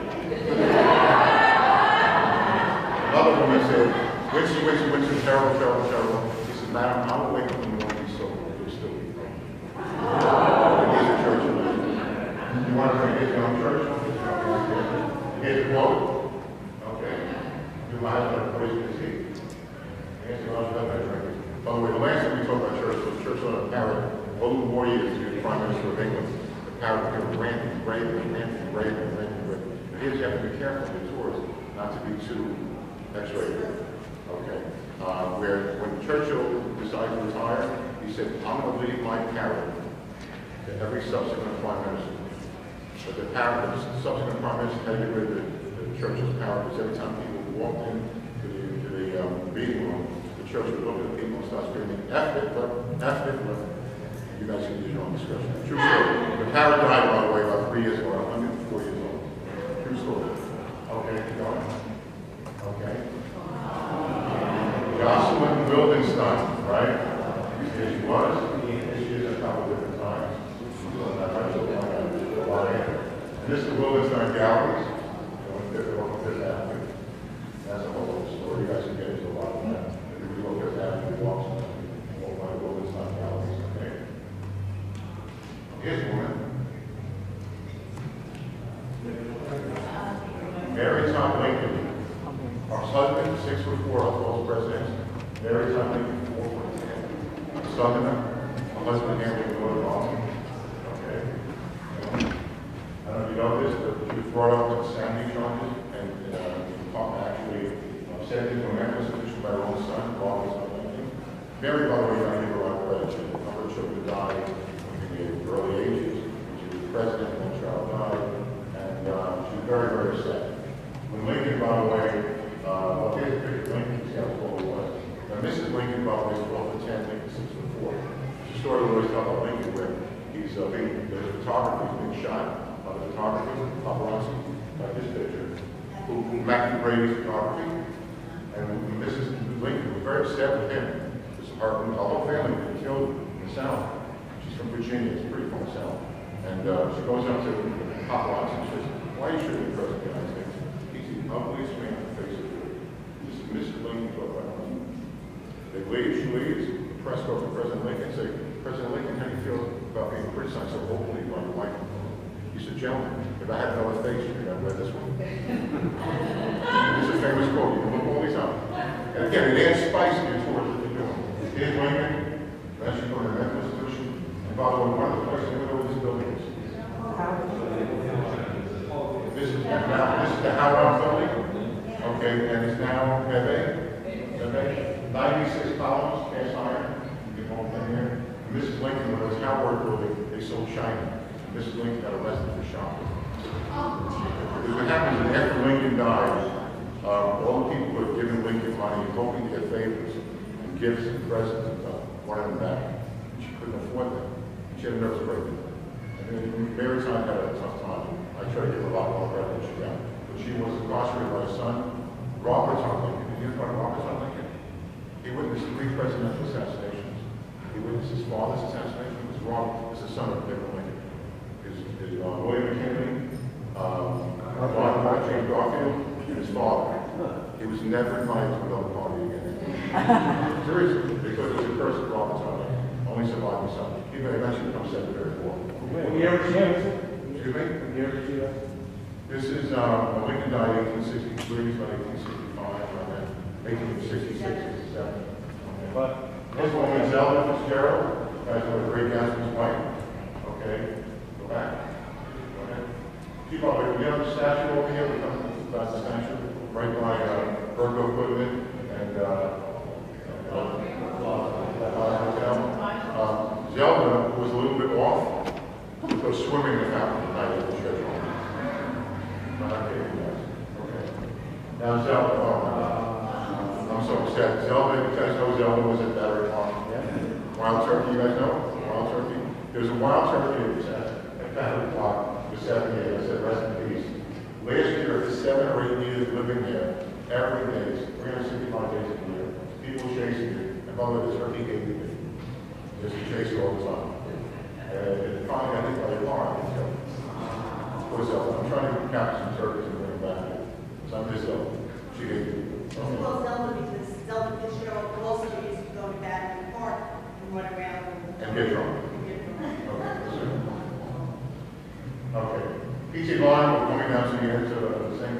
another woman said, Winston, Winston, Winston, terrible, terrible, terrible. He said, madam, I will wake up in the morning so you'll still be free. And he's a Churchill. You want to bring his young Churchill? Here's the quote. Okay. You might have to poison his heat. Nancy Love's got that drinking. By the way, the last time we talked about church was church on a parrot. Over more years, he was the Prime Minister of England. The parrot became ranting, raving, ranting, raving, ranting, raving. Here's you have to be careful with tours, not to be too X-rated. Okay. Uh, where when Churchill decided to retire, he said, I'm going to leave my parrot to every subsequent Prime Minister. But the parrot, the subsequent Prime Minister had to get rid of the, the Churchill's parrot because every time people walked in to the, to the um, meeting room, the Church would look at the people and start screaming, F Hitler, F Hitler. You guys can use your own discussion. True story. The parrot died, by the way, about three years ago, one hundred four years old. True story. Okay, keep going. Okay. Jocelyn Wildenstein, right? Here she was. Here she is a couple different times. And this is the Wildenstein Galleries. On Fifth Fifth Avenue. That's a whole other story. You guys can get into a lot of that. If you go Fifth Avenue, walk walk by the Wildenstein Galleries. Okay. Here's one. Mary Tom Lincoln. Our husband, six foot four, our false president. Mary Tom Lincoln, four foot ten. Southerner, a husband handling the North Boston. Okay. I don't know if you know this, but she was brought up with Sandy charges and uh, actually uh, sent into a mental institution by her own son, Raffle, something. Mary, by the way, I give her a lot of credit. She had a number of children died in the early ages. She was president when the child died, and uh, she was very, very upset. When Lincoln, by the way, uh, well, here's a picture of Lincoln, see how tall he was. Now, Missus Lincoln, by the way, is twelve foot ten, Lincoln six foot four. It's a story we always tell about Lincoln where he's uh, being, there's a photographer, he's being shot by the photographer, paparazzi, like this picture, who, who Matthew Brady's photography. And Missus Lincoln was very upset with him. Because her, her whole family was killed in the South. She's from Virginia, it's pretty far south. And uh, she goes up to paparazzi and says, why are you shooting the President of the United States? He's the ugliest man on the face of the earth. This is Missus Lincoln talking about her. They leave, she leaves, the press goes to President Lincoln and say, President Lincoln, how do you feel about being criticized so openly by your wife? He said, gentlemen, if I had another face, you think I'd wear this one. This is a famous quote, you can look all these up. And again, it adds spice to your tours that you're doing. Here's Lincoln, then she's going to the mental institution. And by the way, one of the questions, you know what this building is? This is, now, this is the Howard building. Okay, and it's now Bebe. Bebe. ninety-six columns, cast iron. You get all in here. And Missus Lincoln, when it was Howard building, they sold China. Missus Lincoln got arrested for shopping. Because what happens is after Lincoln died, um, all the people who had given Lincoln money, hoping to get favors and gifts and presents and stuff, wanted them back. She couldn't afford them. She had a nervous breakdown. And then Mary Time had a tough time. I try to give her a lot more credit than she got. But she was incarcerated by her son, Robert Tom Lincoln. Did you hear about Robert Tom Lincoln? He witnessed three presidential assassinations. He witnessed his father's assassination. It was Robert, was the son of Abraham Lincoln. His, his uh, William McKinley, um, John James Garfield, and his father. He was never invited to another party again. Seriously, because he was a curse of Robert Tom Lincoln. Only survived his son. He may eventually become Secretary of War. What year was she? Excuse me? What year was she? This is, um, Lincoln died in eighteen sixty-three, about eighteen sixty-five, around that, eighteen sixty-six, sixty-seven. But This woman is Zelda Fitzgerald, you guys know the Great Gatsby's wife. Okay, go back. Go ahead. Keep up, we have the statue over here, we come about the statue, right by uh, Burgo Goodman and uh, uh, uh, hotel. Um, Zelda was a little bit off, to go swimming in the fountain tonight at the church. Okay. Now Zelda, oh, I'm so upset. Zelda, you guys know Zelda was at Battery Park. Wild turkey, you guys know? Wild turkey. There's a wild turkey at Battery Park for seven years. I said, rest in peace. Last year, after seven or eight years living there, every day, three hundred sixty-five days a year, people chasing you. And by the way, the turkey hated me. Just to chase you all the time. And finally, I think by the car, I can tell. I'm trying to capture some turkeys and bring them back. So I'm just Zelda. She hated me. Well, Zelda, because Zelda Fitzgerald also used to go to Battery Park and run around. And get drunk. And get drunk. Okay. Okay. P T Line, we're coming down to the end of the same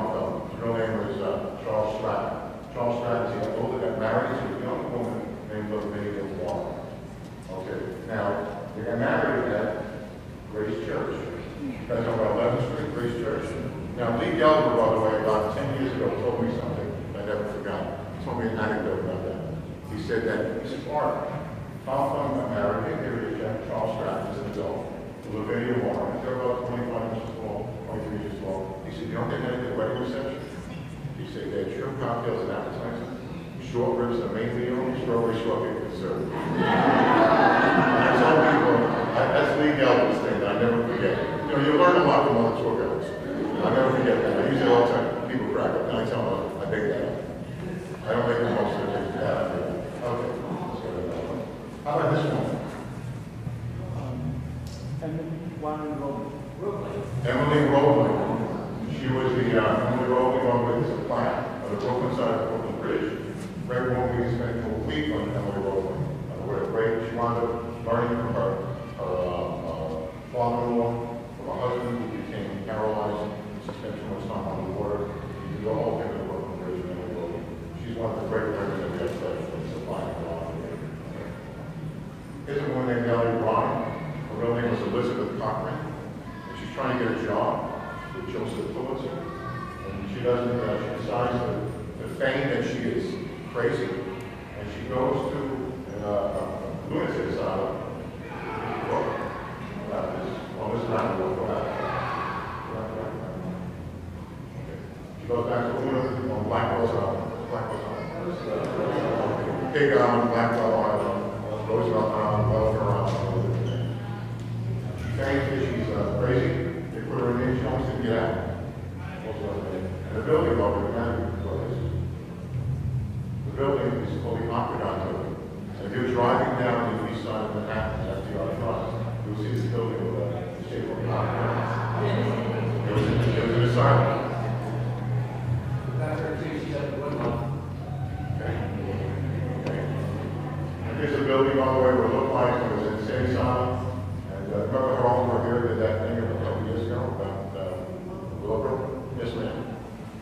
young fellow. His real name was uh, Charles Stratton. Charles Stratton, he got older, got married to a young woman named Lavinia Warren. Okay, now, they got married at Grace Church. That's on eleventh Street, Grace Church. Now, Lee Gelber, by the way, about ten years ago, told me something I never forgot. He told me an anecdote about that. He said that, he said, Art, Tom Thumb got married, here is Jack Charles Stratton, is an adult, to Lavinia Warren. They're about twenty-five inches tall, twenty-three inches tall. He said, you don't get anything at the wedding reception? He said, they had shrimp cocktails and appetizers, short ribs and a main meal, strawberry shortcake and dessert. I tell people, I, that's Lee Gelber's thing that I never forget. You know, you learn a lot from other tour guides. I never forget that. I use it all the time. People crack up, and I tell them, I make that up. I don't make the most of it. Yeah, okay. So, how about this one? Emily Roebling. She was the uh, Emily Roebling on with the plant on the Brooklyn side of the Brooklyn Bridge. Great woman, we spent a week on Emily Roebling. Uh, what a great, she wound up learning from her, her uh, uh, father-in-law, from her husband, who became paralyzed. She spent too much time on the water. You do the whole thing on the Brooklyn Bridge and Emily Roebling. She's one of the great women that we have left from supplying a lot. Here's a woman named Ellie Ryan. Her real name was Elizabeth Cochran. And she's trying to get a job with Joseph Pulitzer. And she doesn't, uh, she decides to, to feign that she is crazy. And she goes to uh, a lunatic asylum. Well, well, this is not the one. She goes back to lunatic on Blackwell's Island. Blackwell's Island. Pig Island, Blackwell Island. Roosevelt Island, Welfare Island. She thinks that she's uh, crazy. They put her in, she almost didn't get out. And the building over the Manhattan place. The building is called the Octagon Building. And if you're driving down the east side of Manhattan after you're on Drive, you'll see this building with the shape of the Octagon. It was, it was an asylum. Here's a building, by the way, where it looked like it was insane asylum. And uh, remember her over here did that thing a couple years ago about uh, Wilbur? Yes, ma'am.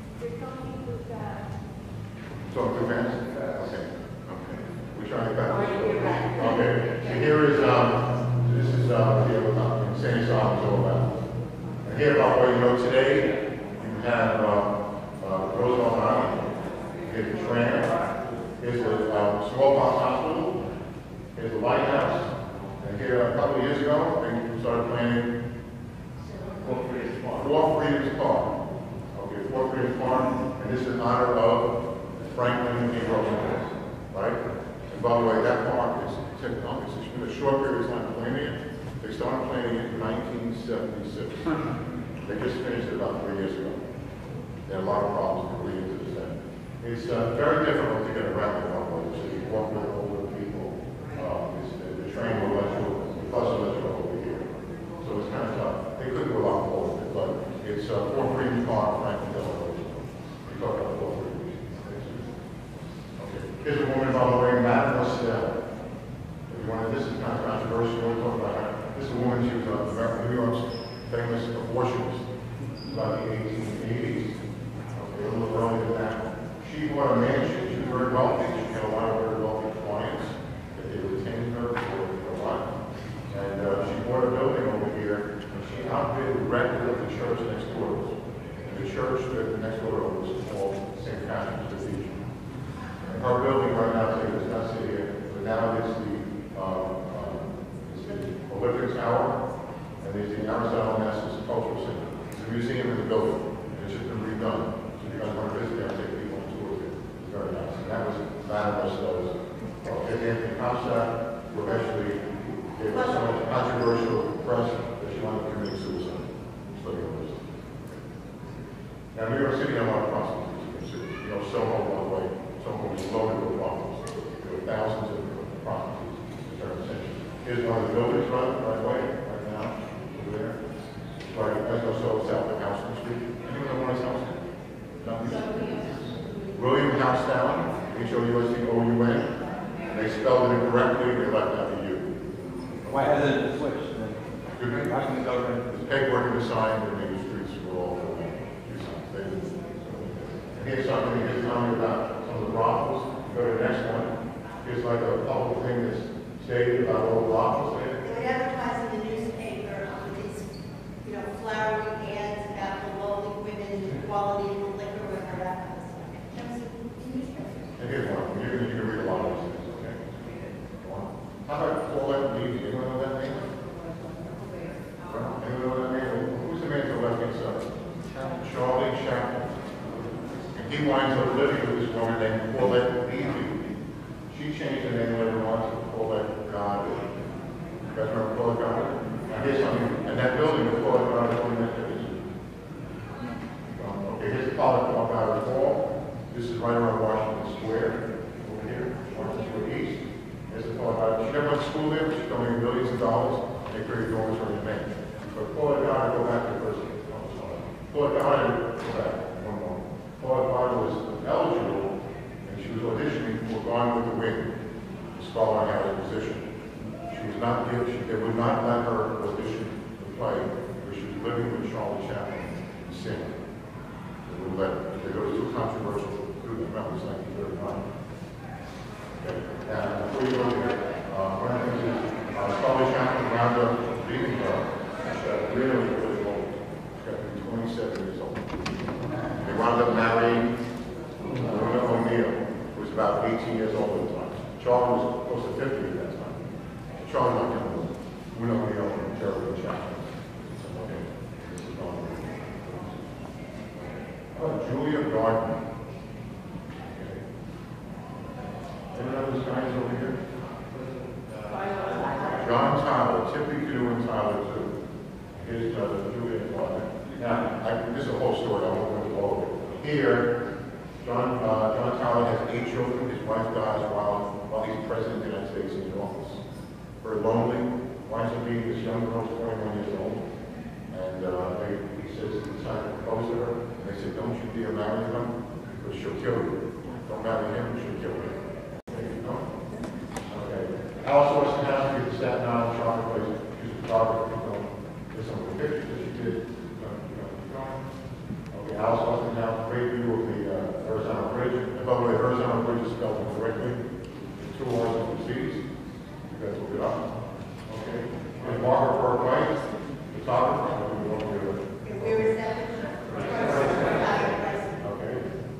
Talking too fast? Okay. Okay. We're trying to back this. Okay. So here is, um, this is uh, here what insane asylum is all about. And here, by the way, you know, today you have uh, uh, Roosevelt Island. Here's the tram. Here's the uh, smallpox hospital. Here's the lighthouse. And here, a couple of years ago, they started planning Four Freedoms Park. Four Freedoms Park. Okay, Four Freedoms Park. And this is in honor of Franklin D. Roosevelt. Right? And by the way, that park is, it's been a short period of time planning it. They started planning it in nineteen seventy-six. They just finished it about three years ago. They had a lot of problems leading to this day. It's uh, very difficult to get around the Beltway. So you walk with older people. Uh, it's, the, the train will let you, the bus will let you over here. So it's kind of tough. They could do a lot more with it, but it's uh, Four Freedoms Park, Franklin Delaware. We talk about Four Freedoms. Okay. Here's a woman, by the way, Madame Estelle. This is kind of controversial. We'll talk about her. This is a woman, she was uh, New York's famous abortionist about the eighteen eighties. Okay, a little earlier than that. She bought a mansion. She was very wealthy. She had a lot of very wealthy clients that they retained her for a while. And uh, she bought a building over here, and she outbid the record of the church next door. And the church that next door was called Saint Catherine's Cathedral. And her building right now today does not sit here, but now it's the, uh, uh, it's the Olympic Tower, and there's the Aristotle National Cultural Center. It's a museum in the building, and it's just been redone. So if you guys want to visit there and take people on tours, it's very nice. And that was Madame Estelle. Uh, Anthony Comstock, who eventually gave us so much controversial press that she wanted to commit suicide. Study all this. Now, New York City had a lot of prostitutes. You know, Soho, by the way, Soho was loaded with prostitutes. There were thousands of prostitutes in certain centuries. Here's one of the buildings right, right away, right now, over there. Right, as I saw, south of Houston Street. Anyone know where it's Houston? William Houston, H O U S T O U N. They spelled it incorrectly, they left out the U. Why hasn't it switched? Good. How can the government? There's paperwork in the sign, and maybe streets were all uh, two signs. They didn't. here's something he just told me about some of the Raffles. Go to the next one. Here's like a public thing that's stated about all the Raffles there. They would advertise in the newspaper on these, you know, flowery ads about the lowly women, the quality of the liquor, and all that kind of stuff. That was in the newspaper. And here's one. You can, you can read a lot of these things, okay? One. How about Paulette Levy? Anyone know that name? Anyone know that name? Who's the man to the left-hand side? Charlie Chaplin. And he winds up living with this woman named Paulette Levy. She changed the name later on to Paulette Goddard. You guys remember Paulette Goddard? Now here's something. And that building was Paulette Goddard building that there is. Um, okay, here's the Paulette Goddard Hall. This is right around Washington Square. Over here, Washington Square East. There's the Paulette Goddard. She never went to school there, but she donated millions of dollars. And they created dormitory in Maine. But Paulette Goddard, go back to the first. Paulette Goddard, go back one more. Paulette Goddard was eligible, and she was auditioning for Gone with the Wind, the Scarlet Harris position. She was not given, she, they would not let her audition to play, because she was living with Charlie Chaplin and singing. They would let, they go too controversial to do the members nineteen thirty-nine. Okay, now, before you go here, uh, one of the things is, uh, Charlie Chaplin wound up leaving her, she's got really, really old. She's got to be twenty-seven years old. They wound up marrying Luna O'Neill, who was about eighteen years old at the time. Charlie was close to fifty at that time. Charlie not young. Luna O'Neill and Jerry Chaplin. Okay, this is on. How about Julia Gardner? Okay. Anyone know those guys over here? John Tyler, Tippy Canoe and Tyler too. Here's uh, Julia Gardner. Now, I, this is a whole story. I won't go into all of it. Here, John, uh, John Tyler has eight children. His wife dies while, while he's president of the United States in his office. Very lonely. Winds up being this young girl, twenty-one years old. And uh, they, he says he decided to propose to her. And they said, don't you dare marry him, because she'll kill you. Don't marry him, she'll kill you. Okay, you know? Okay. Alice Austin House, we get the Staten Island chocolate place. She's a photographer. There's some of the pictures that she did. Okay, Alice Austin House, great view of the uh, horizontal bridge. And by the way, the horizontal bridge is spelled incorrectly. The two R's and two C's. You guys look it up. Okay. And Margaret Burke White, photographer. I don't know what we're doing. And where is that? Okay.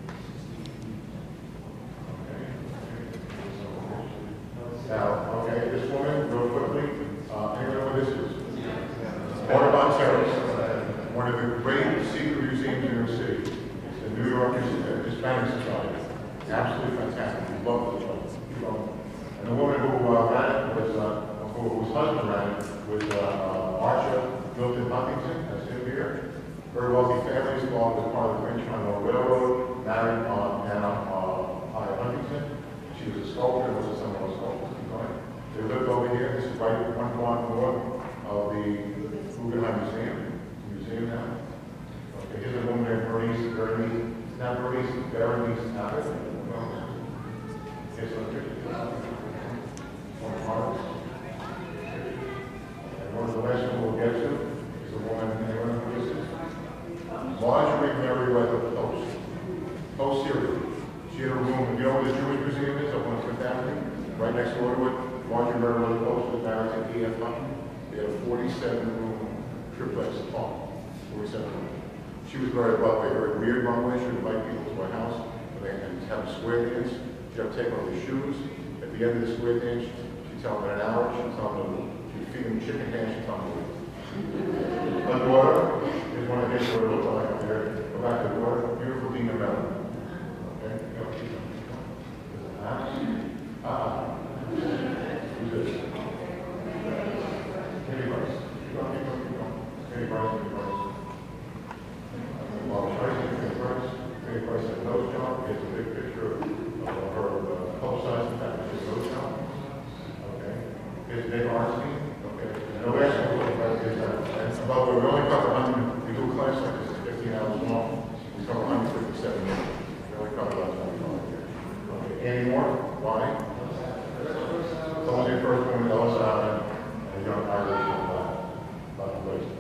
Okay. Now, okay, this woman, real quickly, uh, anyone know what this is? Audubon Terrace, one of the great secret museums in New York City. It's the New York Hispanic Society. Absolutely fantastic. We love this place. And the woman who uh, ran it was, uh, who, whose husband ran it was uh, uh, Archer Milton Huntington, that's him here. Very wealthy family, his father was part of the Green Triangle Railroad, married on Anna uh, I. Huntington. She was a sculptor, was a son of a sculptor. They lived over here. This is right one block north of the Guggenheim Museum. Museum now. Okay, here's a woman named Bernice, Bernice, not Bernice, Berenice Abbott. Here's some pictures. One of ours. And one of the last one we'll get to is a woman, anyone who is this? Marjorie Mary Weather Post. Post Syria. She had a room, you know where the Jewish Museum is up on Fifth Avenue? Right next door to it. Marjorie Mary Weather Post was married to E F Hunter. They had a forty-seven room triplex apartment. forty-seven room. She was very wealthy, very weird one way. She would invite people to her house and they and have a square dance. She'd have to take off their shoes. At the end of the square dance, she'd tell them in an hour, she'd tell them, she'd feed them chicken hands, she'd tell them to leave. My daughter is one of the things that look like up there. Go back to the daughter, beautiful Dina Mellon. Okay? Go. Ah. Ah. Who's this? Kenny Rice. Keep going, keep going, keep going. Kenny Rice, Kenny Rice. Bob Schweitzer, Kenny Rice. Kenny Rice had a nose job. Here's a big picture of her uh, publicized fact that she had a nose job. Okay. Here's Dave Arnstein. Okay. And the last one was about this. And by the way, we only cover one hundred. We do a class like this, it's fifteen hours long. We cover one hundred fifty-seven minutes. We only cover about twenty-five here. Okay. Any more? Why? Someone's your first one with Ellis Allen and a young Irish about the race.